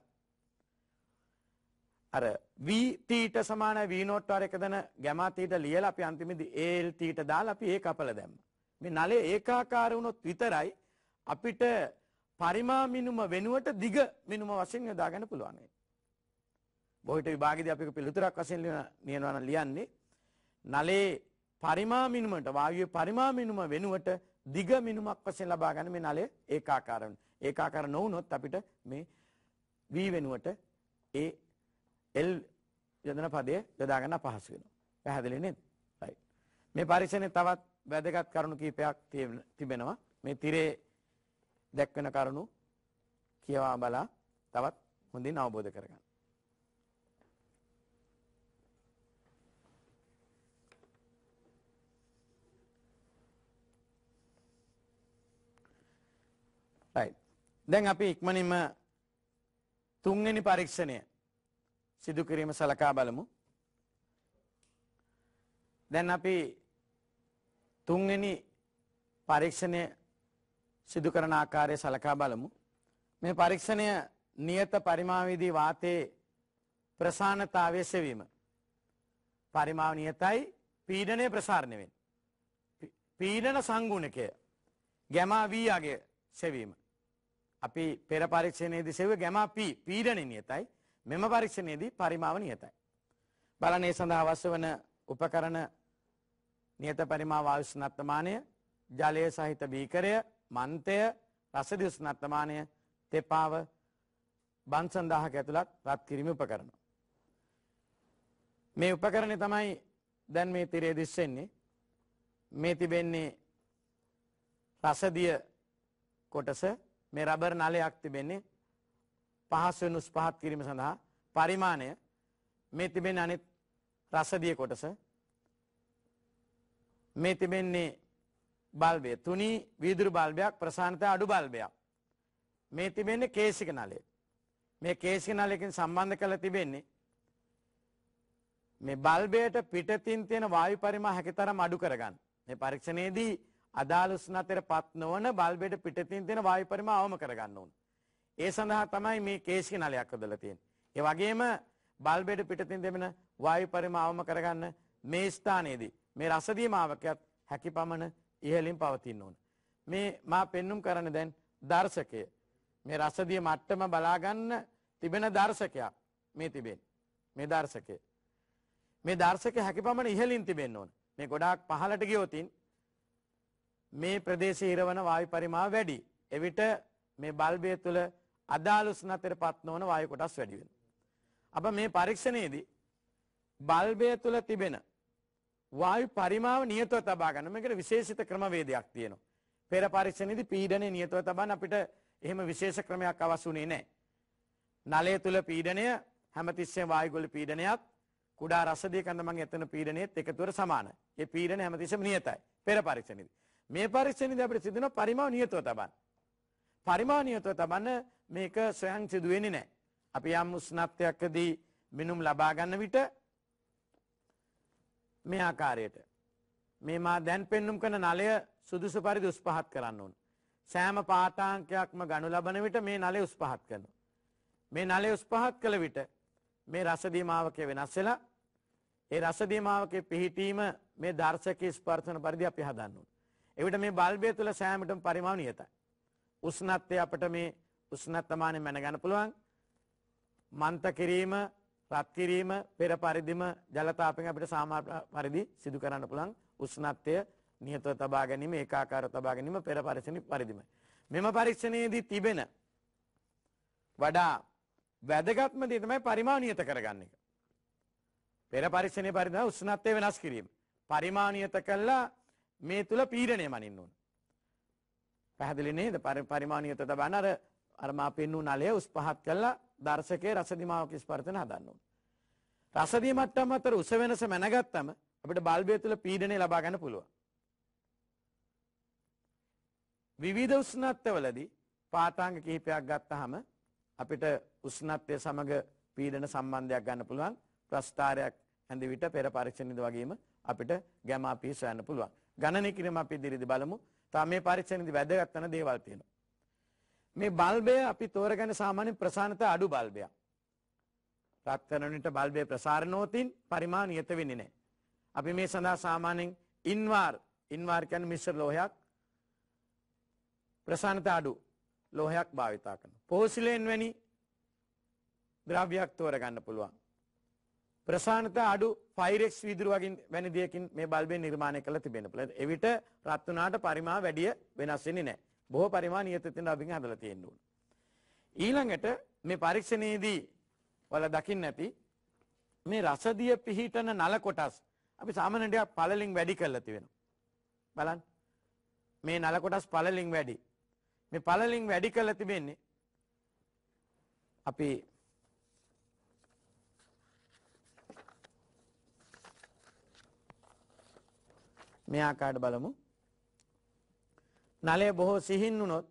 අර v තීට සමාන v නෝට් වර එක දන ගැමා තීට ලියලා අපි අන්තිමේදී al තීට දාලා අපි ඒ කපල දැම්මා. මේ නලය ඒකාකාර වුණොත් විතරයි අපිට පරිමා මිනුම වෙනුවට දිග මිනුම වශයෙන් යොදා ගන්න පුළුවන්. බොහිට විභාගයේදී අපි පිළිතුරක් වශයෙන් ලියනවා නම් ලියන්නේ නලයේ පරිමා මිනුමට වායුවේ පරිමා මිනුම වෙනුවට දිග මිනුමක් වශයෙන් ලබා ගන්න මේ නලය ඒකාකාර වෙනවා. ඒකාකාර නොවුනොත් අපිට මේ v වෙනුවට a l යොදන පදයේ යොදා ගන්න අපහසු වෙනවා. පැහැදිලි නේද? right. මේ පරීක්ෂණේ තවත් වැදගත් කරුණු කීපයක් තිබෙනවා. මේ තිරේ දැක්වෙන කරුණු කියවා බලා තවත් හොඳින් අවබෝධ කරගන්න. right. දැන් අපි ඉක්මනින්ම තුන්වෙනි පරීක්ෂණය සිදු කිරීම සලකා බලමු. දැන් අපි තුන්වෙනි පරීක්ෂණය සිදු කරන ආකාරය සලකා බලමු. මේ පරීක්ෂණය නියත පරිමාවේදී වාතයේ ප්‍රසාරණතාවය සෙවීම. පරිමාව නියතයි පීඩනය ප්‍රසාරණය වෙන්නේ. පීඩන සංගුණකය ගැමා v යගේ සෙවීම. අපි පෙර පරීක්ෂණයේදී සෙවුවේ ගැමා p පීඩනය නියතයි. මෙම පරීක්ෂණයේදී පරිමාව නියතයි. බලන්න ඒ සඳහා අවශ්‍ය වන උපකරණ නියත පරිමාව වායු උෂ්ණත්වමානය, ජලය සහිත බීකරය, මන්තය, රසදිය උෂ්ණත්වමානය, තෙපාව, බන්සන් දහක ඇතුළත් රත් කිරීම උපකරණ. මේ උපකරණය තමයි දැන් මේ තිරේ දිස්සෙන්නේ. මේ තිබෙන්නේ රසදිය කොටස, මේ රබර් නලයක් තිබෙන්නේ පහසු වෙන උස් පහත් කිරීම සඳහා පරිමාණය. මේ තිබෙන්නේ අනිත් රසදිය කොටස. මේ තිබෙන්නේ බල්බය, තුනී වීදුරු බල්බයක්, ප්‍රසාරණතාවය අඩු බල්බයක්. මේ තිබෙන්නේ කේසික නලය. මේ කේසික නලයකින් සම්බන්ධ කරලා තිබෙන්නේ මේ බල්බයට පිටතින් තියෙන වායු පරිමාණ හැකිතරම් අඩු කරගන්න. මේ පරීක්ෂණයේදී අදාළ උෂ්ණත්වයට පත් නොවන බල්බයට පිටතින් තියෙන වායු පරිමාණ අවම කරගන්න ඕන. ඒ සඳහා තමයි මේ කේසික නලයක් හදලා තියෙන්නේ. ඒ වගේම බල්බයට පිටතින් දෙමන වායු පරිමාණ අවම කරගන්න මේ ස්ථානයේදී මේ රසදිය මාවකයක් හැකිපමණ ඉහළින් පවතින්න ඕන. මේ මා පෙන්눔 කරන්නේ දැන් දර්ශකය. මේ රසදිය මට්ටම බලා ගන්න තිබෙන දර්ශකයක් මේ තිබෙන්නේ. මේ දර්ශකය. මේ දර්ශකය හැකිපමණ ඉහළින් තිබෙන්න ඕන. මේ ගොඩාක් පහළට ගියොතින් මේ ප්‍රදේශයේ ඉරවන වායු පරිමාණ වැඩි. එවිට මේ බල්බය තුළ අදාළ උෂ්ණත්වයට පත් නොවන වායු කොටස් වැඩි වෙනවා. අප මේ පරීක්ෂණයේදී බල්බය තුල තිබෙන වායු පරිමාව නියතව තබා ගන්න මේකට විශේෂිත ක්‍රමවේදයක් තියෙනවා. පෙර පරීක්ෂණයේදී පීඩනය නියතව තබන්න අපිට එහෙම විශේෂ ක්‍රමයක් අවශ්‍ය වුණේ නැහැ. නලය තුල පීඩනය හැමතිස්සෙම වායු ගොඩ පීඩනයත් කුඩා රසදිය කඳ මගේ එතන පීඩනයත් එකතුවට සමානයි. ඒ පීඩනය හැමතිස්සෙම නියතයි. පෙර පරීක්ෂණයේදී. මේ පරීක්ෂණයේදී අපිට සිදුන පරිමාව නියතව තබන්න. පරිමාව නියතව තබන්න මේක ස්වයං සිදු වෙන්නේ නැහැ. අපි යම් උෂ්ණත්වයකදී මිනුම් ලබා ගන්න විට මේ ආකාරයට මේ මා දැන් පෙන්눔 කරන නලය සුදුසු පරිදි උස් පහත් කරන්න ඕන. සෑම පාඨාංකයක්ම ගනු ලබන විට මේ නලය උස් පහත් කරනවා. මේ නලය උස් පහත් කළ විට මේ රසදී මාවකය වෙනස් වෙලා ඒ රසදී මාවකයේ පිහිටීම මේ දර්ශකයේ ස්පර්ශන පරිදි අපි හදන්න ඕන. එවිට මේ බල්බය තුළ සෑමටම පරිමාව නියතයි. උෂ්ණත්වය අපිට මේ උෂ්ණත්වමානය මැන ගන්න පුළුවන්. මන්ත කිරීම, රත් කිරීම පෙර පරිදිම ජල තාපයෙන් අපිට සාමාන්‍ය පරිදි සිදු කරන්න පුළුවන්. උෂ්ණත්වය නියතව තබා ගැනීම, ඒකාකාරව තබා ගැනීම පෙර පරීක්ෂණ පරිදිමයි. මෙම පරීක්ෂණයේදී තිබෙන වඩා වැදගත්ම දේ තමයි පරිමාව නියත කරගන්න එක. පෙර පරීක්ෂණයේ පරිදි උෂ්ණත්වය වෙනස් කිරීම. පරිමාව නියත කළා මේ තුල පීඩනය මනින්න ඕන. පැහැදිලි නේද? පරිමාව නියත තබන අර අර මා පෙන්නු නලය උස් පහත් කළා දර්ශකයේ රසදිමාවක ස්පර්ශන හදන්න ඕන. රසදී මට්ටම අතර උස වෙනස මැනගත්තම අපිට බල්බය තුළ පීඩනය ලබා ගන්න පුළුවන්. විවිධ උෂ්ණත්වවලදී පාඨාංග කිහිපයක් ගත්තාම අපිට උෂ්ණත්වය සමග පීඩන සම්බන්ධයක් ගන්න පුළුවන්. ප්‍රස්ථාරයක් ඇඳ විට පෙර පරීක්ෂණයේදී වගේම අපිට ගැමා පී සොයන්න පුළුවන්. ගණනය කිරීම අපි ඉදිරියේදී බලමු. තා මේ පරීක්ෂණයේදී වැදගත් වෙන දේවල් තියෙනවා. මේ බල්බය අපි තෝරගන්නේ සාමාන්‍ය ප්‍රසාරණත අඩු බල්බයක්. රත් කරන විට බල්බයේ ප්‍රසාරණෝතින් පරිමාණ නියත වෙන්නේ නැහැ. අපි මේ සඳහා සාමාන්‍යයෙන් ඉන්වාර් ඉන්වාර් කියන්නේ මිශ්‍ර ලෝහයක් ප්‍රසාරණත අඩු ලෝහයක් භාවිත කරනවා. පෝසිලේන් වැනි ද්‍රව්‍යයක් තෝරගන්න පුළුවන්. ප්‍රසාරණත අඩු ෆයිරෙක්ස් වීදුරු වගේ වැනි දෙයකින් මේ බල්බය නිර්මාණය කළ තිබෙන පුළුවන්. එවිට රත් වුණාට පරිමාණ වැඩි වෙනස් වෙන්නේ නැහැ. බොහෝ පරිමාණ නියත තින් අපින් හදලා තියෙන්න ඕන. ඊළඟට මේ පරීක්ෂණයේදී වල දකින්න ඇති මේ රසදිය පිහිටන නල කොටස් අපි සාමාන්‍යයෙන් පළලින් වැඩි කරලා තියෙනවා. බලන්න. මේ නල කොටස් පළලින් වැඩි. මේ පළලින් වැඩි කරලා තිබෙන්නේ අපි මේ ආකාරයට බලමු. නලය බොහෝ සිහින් වුණොත්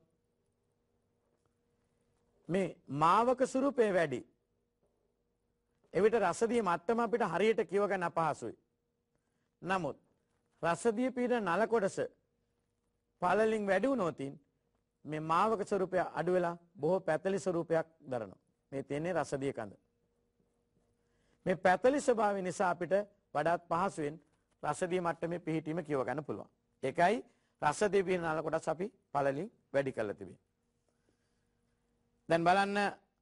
මේ මාවක ස්වරූපය වැඩි. එවිට රසදිය මට්ටම අපිට හරියට කියව ගන්න අපහසුයි. නමුත් රසදිය පිට නල කොටස පළලින් වැඩි වුණොත් මේ මාවක ස්වරූපය අඩු වෙලා බොහෝ පැතලි ස්වරූපයක් දරනවා. මේ තියෙන්නේ රසදිය කඳ. මේ පැතලි ස්වභාවය නිසා අපිට වඩාත් පහසුවෙන් රසදිය මට්ටමේ පිහිටීම කියව ගන්න පුළුවන්. ඒකයි රසදිය පිහිටන නල කොටස් අපි පළලින් වැඩි කරලා තිබෙන්නේ. දැන් බලන්න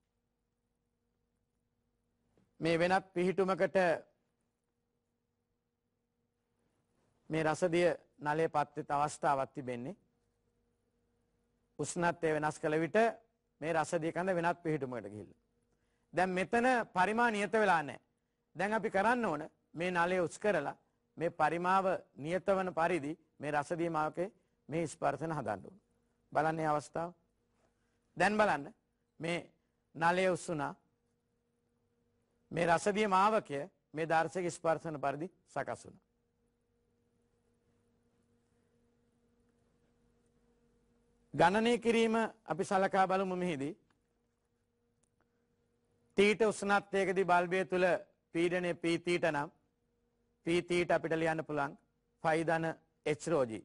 මේ වෙනත් පිහිටුමකට මේ රසදිය නලයේ පත්විත අවස්ථාවක් තිබෙන්නේ. උෂ්ණත්වය වෙනස් කළ විට මේ රසදිය කඳ වෙනත් පිහිටුමකට ගිහිල්ලා. දැන් මෙතන පරිමාණ නියත වෙලා නැහැ. දැන් අපි කරන්න ඕන මේ නලය උස් කරලා මේ පරිමාව නියත වන පරිදි මේ රසදිය මාවකේ මේ ස්පර්ශන හදන්න ඕන. බලන්න මේ අවස්ථාව. දැන් බලන්න මේ නලය උස්සුණා. මේ රසදිය මාවකය මේ දර්ශක ස්පර්ශන පරිදි සකස් වුණා. ගණනය කිරීම අපි සලකා බලමු මෙහිදී. තීට උෂ්ණත්වයකදී බල්බය තුල පීඩනය P තීට නම් P තීට අපිට ලියන්න පුළුවන් ෆයි ධන H rho g.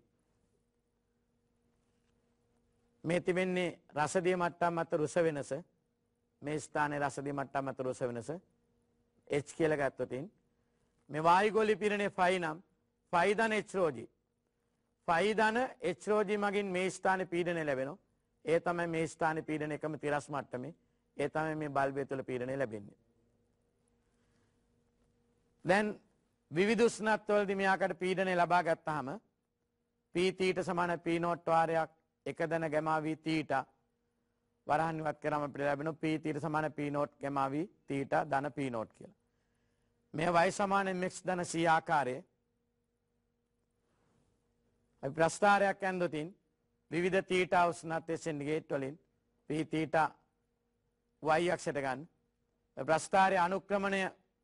මේ තිබෙන්නේ රසදිය මට්ටම් අතර උස වෙනස. මේ ස්ථානයේ රසදිය මට්ටම් අතර උස වෙනස H කියලා ගත්තොත් මේ වායුගෝලීය පීඩනයේ ෆයි නම් ෆයි ධන H rho g. ෆයි ධන H rho g මගින් මේ ස්ථානයේ පීඩනය ලැබෙනවා. ඒ තමයි මේ ස්ථානයේ පීඩන එකම තිරස් මට්ටමේ. ඒ තමයි මේ බල්බය තුළ පීඩනය ලැබෙන්නේ. දැන් විවිධ උෂ්ණත්වවලදී මේ ආකාරයට පීඩනය ලබා ගත්තාම P තීට සමාන P නෝට් වාරයක් එක දන ගැමා V තීටා වරහන් ඉවත් කරාම අපිට ලැබෙනවා p තීට සමාන p nought gamma v theta ධන p නෝට් කියලා. මේ y සමාන mx ධන c ආකාරයේ අපි ප්‍රස්ථාරයක් ඇන්දොතින් විවිධ තීටා උෂ්ණත්වයේ සෙන්ටිග්‍රේඩ් වලින් p තීටා y අක්ෂයට ගන්න. ප්‍රස්ථාරයේ අනුක්‍රමණය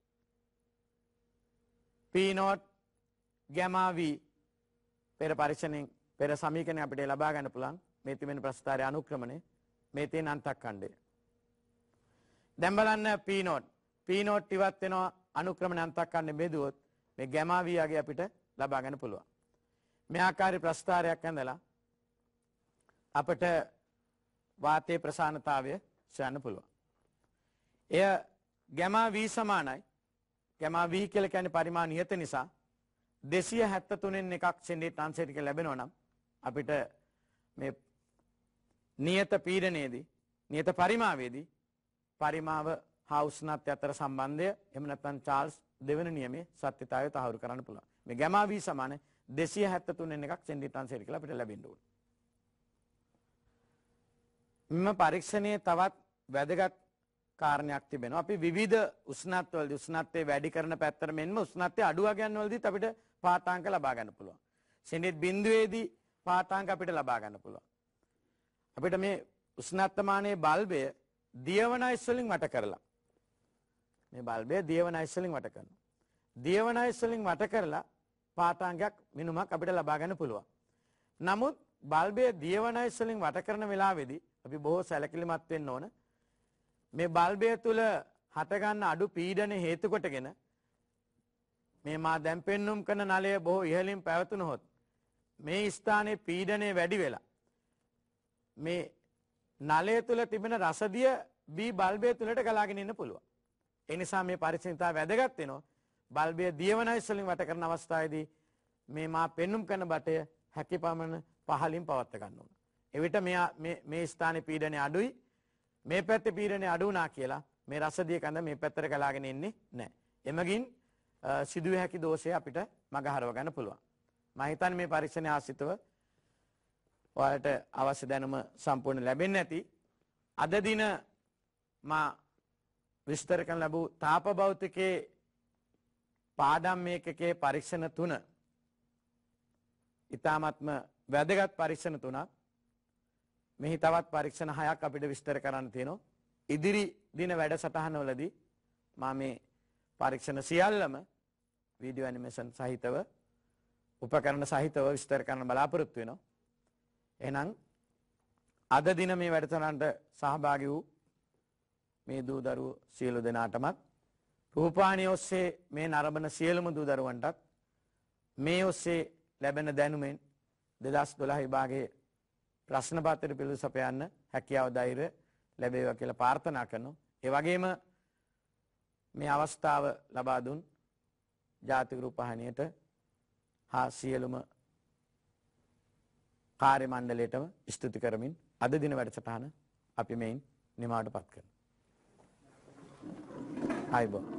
p නෝට් ගැමා v පෙර පරීක්ෂණයෙන් පෙර සමීකරණය අපිට ලබා ගන්න පුළුවන්. මේ තිබෙන ප්‍රස්ථාරයේ අනුක්‍රමණය මේ තියෙන අන්තක්ඛණ්ඩය. දැන් බලන්න p නෝට් p නෝට් ඉවත් වෙනවා අනුක්‍රමණ අන්තක්ඛණ්ඩය බෙදුවොත් මේ ගැමා v යගේ අපිට ලබා ගන්න පුළුවන්. මේ ආකාරයේ ප්‍රස්ථාරයක් ඇඳලා අපිට වාතයේ ප්‍රසාරණතාවය සොයන්න පුළුවන්. එය ගැමා v සමානයි. ගැමා v කියලා කියන්නේ පරිමාණ නියත නිසා දෙසිය හැත්තෑ තුනෙන් එකක් සෙන්ටිග්‍රේඩ් අංශයට ලැබෙනවා නම් අපිට මේ නියත පීඩනයේදී නියත පරිමාවේදී පරිමාව හා උෂ්ණත්වය අතර සම්බන්ධය එහෙම නැත්නම් චාල්ස් දෙවෙනි නියමයේ සත්‍යතාවය තහවුරු කරන්න පුළුවන්. මේ ගැමා v සමාන දෙසිය හැත්තෑ තුනෙන් එකක් සෙන්ටිග්‍රේඩ් අංශයට කියලා අපිට ලැබෙන්න ඕනේ. මෙම පරීක්ෂණයේ තවත් වැදගත් කාරණයක් තිබෙනවා. අපි විවිධ උෂ්ණත්වවලදී උෂ්ණත්වය වැඩි කරන පැත්තට මෙන්ම උෂ්ණත්වය අඩු වගයන් වලදීත් අපිට පාඨාංක ලබා ගන්න පුළුවන්. සෙන්ටිග්‍රේඩ් බිඳුවේදී පාඨාංක අපිට ලබා ගන්න පුළුවන්. අපිට මේ උෂ්ණත්වමානයේ බල්බය දියවන අයිස් වලින් වට කරලා මේ බල්බය දියවන අයිස් වලින් වට කරනවා. දියවන අයිස් වලින් වට කරලා පාඨාංකයක් මිනුමක් අපිට ලබා ගන්න පුළුවන්. නමුත් බල්බය දියවන අයිස් වලින් වට කරන වෙලාවේදී අපි බොහෝ සැලකිලිමත් වෙන්න ඕන. මේ බල්බය තුල හටගන්න අඩු පීඩන හේතු කොටගෙන මේ මා දැන් පෙන්눔 කරන නලය බොහෝ ඉහළින් පැවතුනහොත් මේ ස්ථානයේ පීඩනය වැඩි වෙලා මේ නලය තුල තිබෙන රසදිය බී බල්බය තුලට ගලාගෙන ඉන්න පුළුවන්. ඒ නිසා මේ පරීක්ෂණිතා වැදගත් වෙනවා. බල්බය දියවන අයිස් වලින් වට කරන අවස්ථාවේදී මේ මා පෙන්눔 කරන බටය හැකියපමණ පහළින් පවත් ගන්න ඕන. එවිට මේ මේ ස්ථානයේ පීඩනය අඩුයි. මේ පැත්තේ පීඩනය අඩු වුණා කියලා මේ රසදිය කඳ මේ පැත්තට ගලාගෙන ඉන්නේ නැහැ. එමගින් සිදුවේ හැකි දෝෂය අපිට මගහරව ගන්න පුළුවන්. මම හිතන්නේ මේ පරීක්ෂණය ආශ්‍රිතව ඔයාලට අවශ්‍ය දැනුම සම්පූර්ණ ලැබෙන්නේ නැති. අද දින මා විස්තර කරන ලැබූ තාප භෞතිකයේ පාඩම් මේකකයේ පරීක්ෂණ තුන ඊ타ත්ම වැදගත් පරීක්ෂණ තුනක්. මෙහි තවත් පරීක්ෂණ හයක් අපිට විස්තර කරන්න තියෙනවා. ඉදිරි දින වැඩසටහනවලදී මම මේ පරීක්ෂණ සියල්ලම වීඩියෝ ඇනිමේෂන් සහිතව උපකරණ සහිතව විස්තර කරන්න බලාපොරොත්තු වෙනවා. එහෙනම් අද දින මේ වැඩසටහනට සහභාගී වූ මේ දූ දරුවෝ සියලු දෙනාටමත් රූපවාහිනිය ඔස්සේ මේ නරඹන සියලුම දූ දරුවන්ටත් මේ ඔස්සේ ලැබෙන දැනුමෙන් දෙදහස් දොළහ විභාගයේ ප්‍රශ්න පත්‍රය පිළිතුරු සපයන්න හැකියාව ධෛර්ය ලැබේවා කියලා ප්‍රාර්ථනා කරනවා. ඒ වගේම මේ අවස්ථාව ලබා දුන් ජාතික රූපවාහිනියට හා සියලුම කාර්ය මණ්ඩලයටම ස්තුති කරමින් අද දින වැඩසටහන අපි මෙයින් නිමාවටපත් කරනවා. ආයුබෝවන්.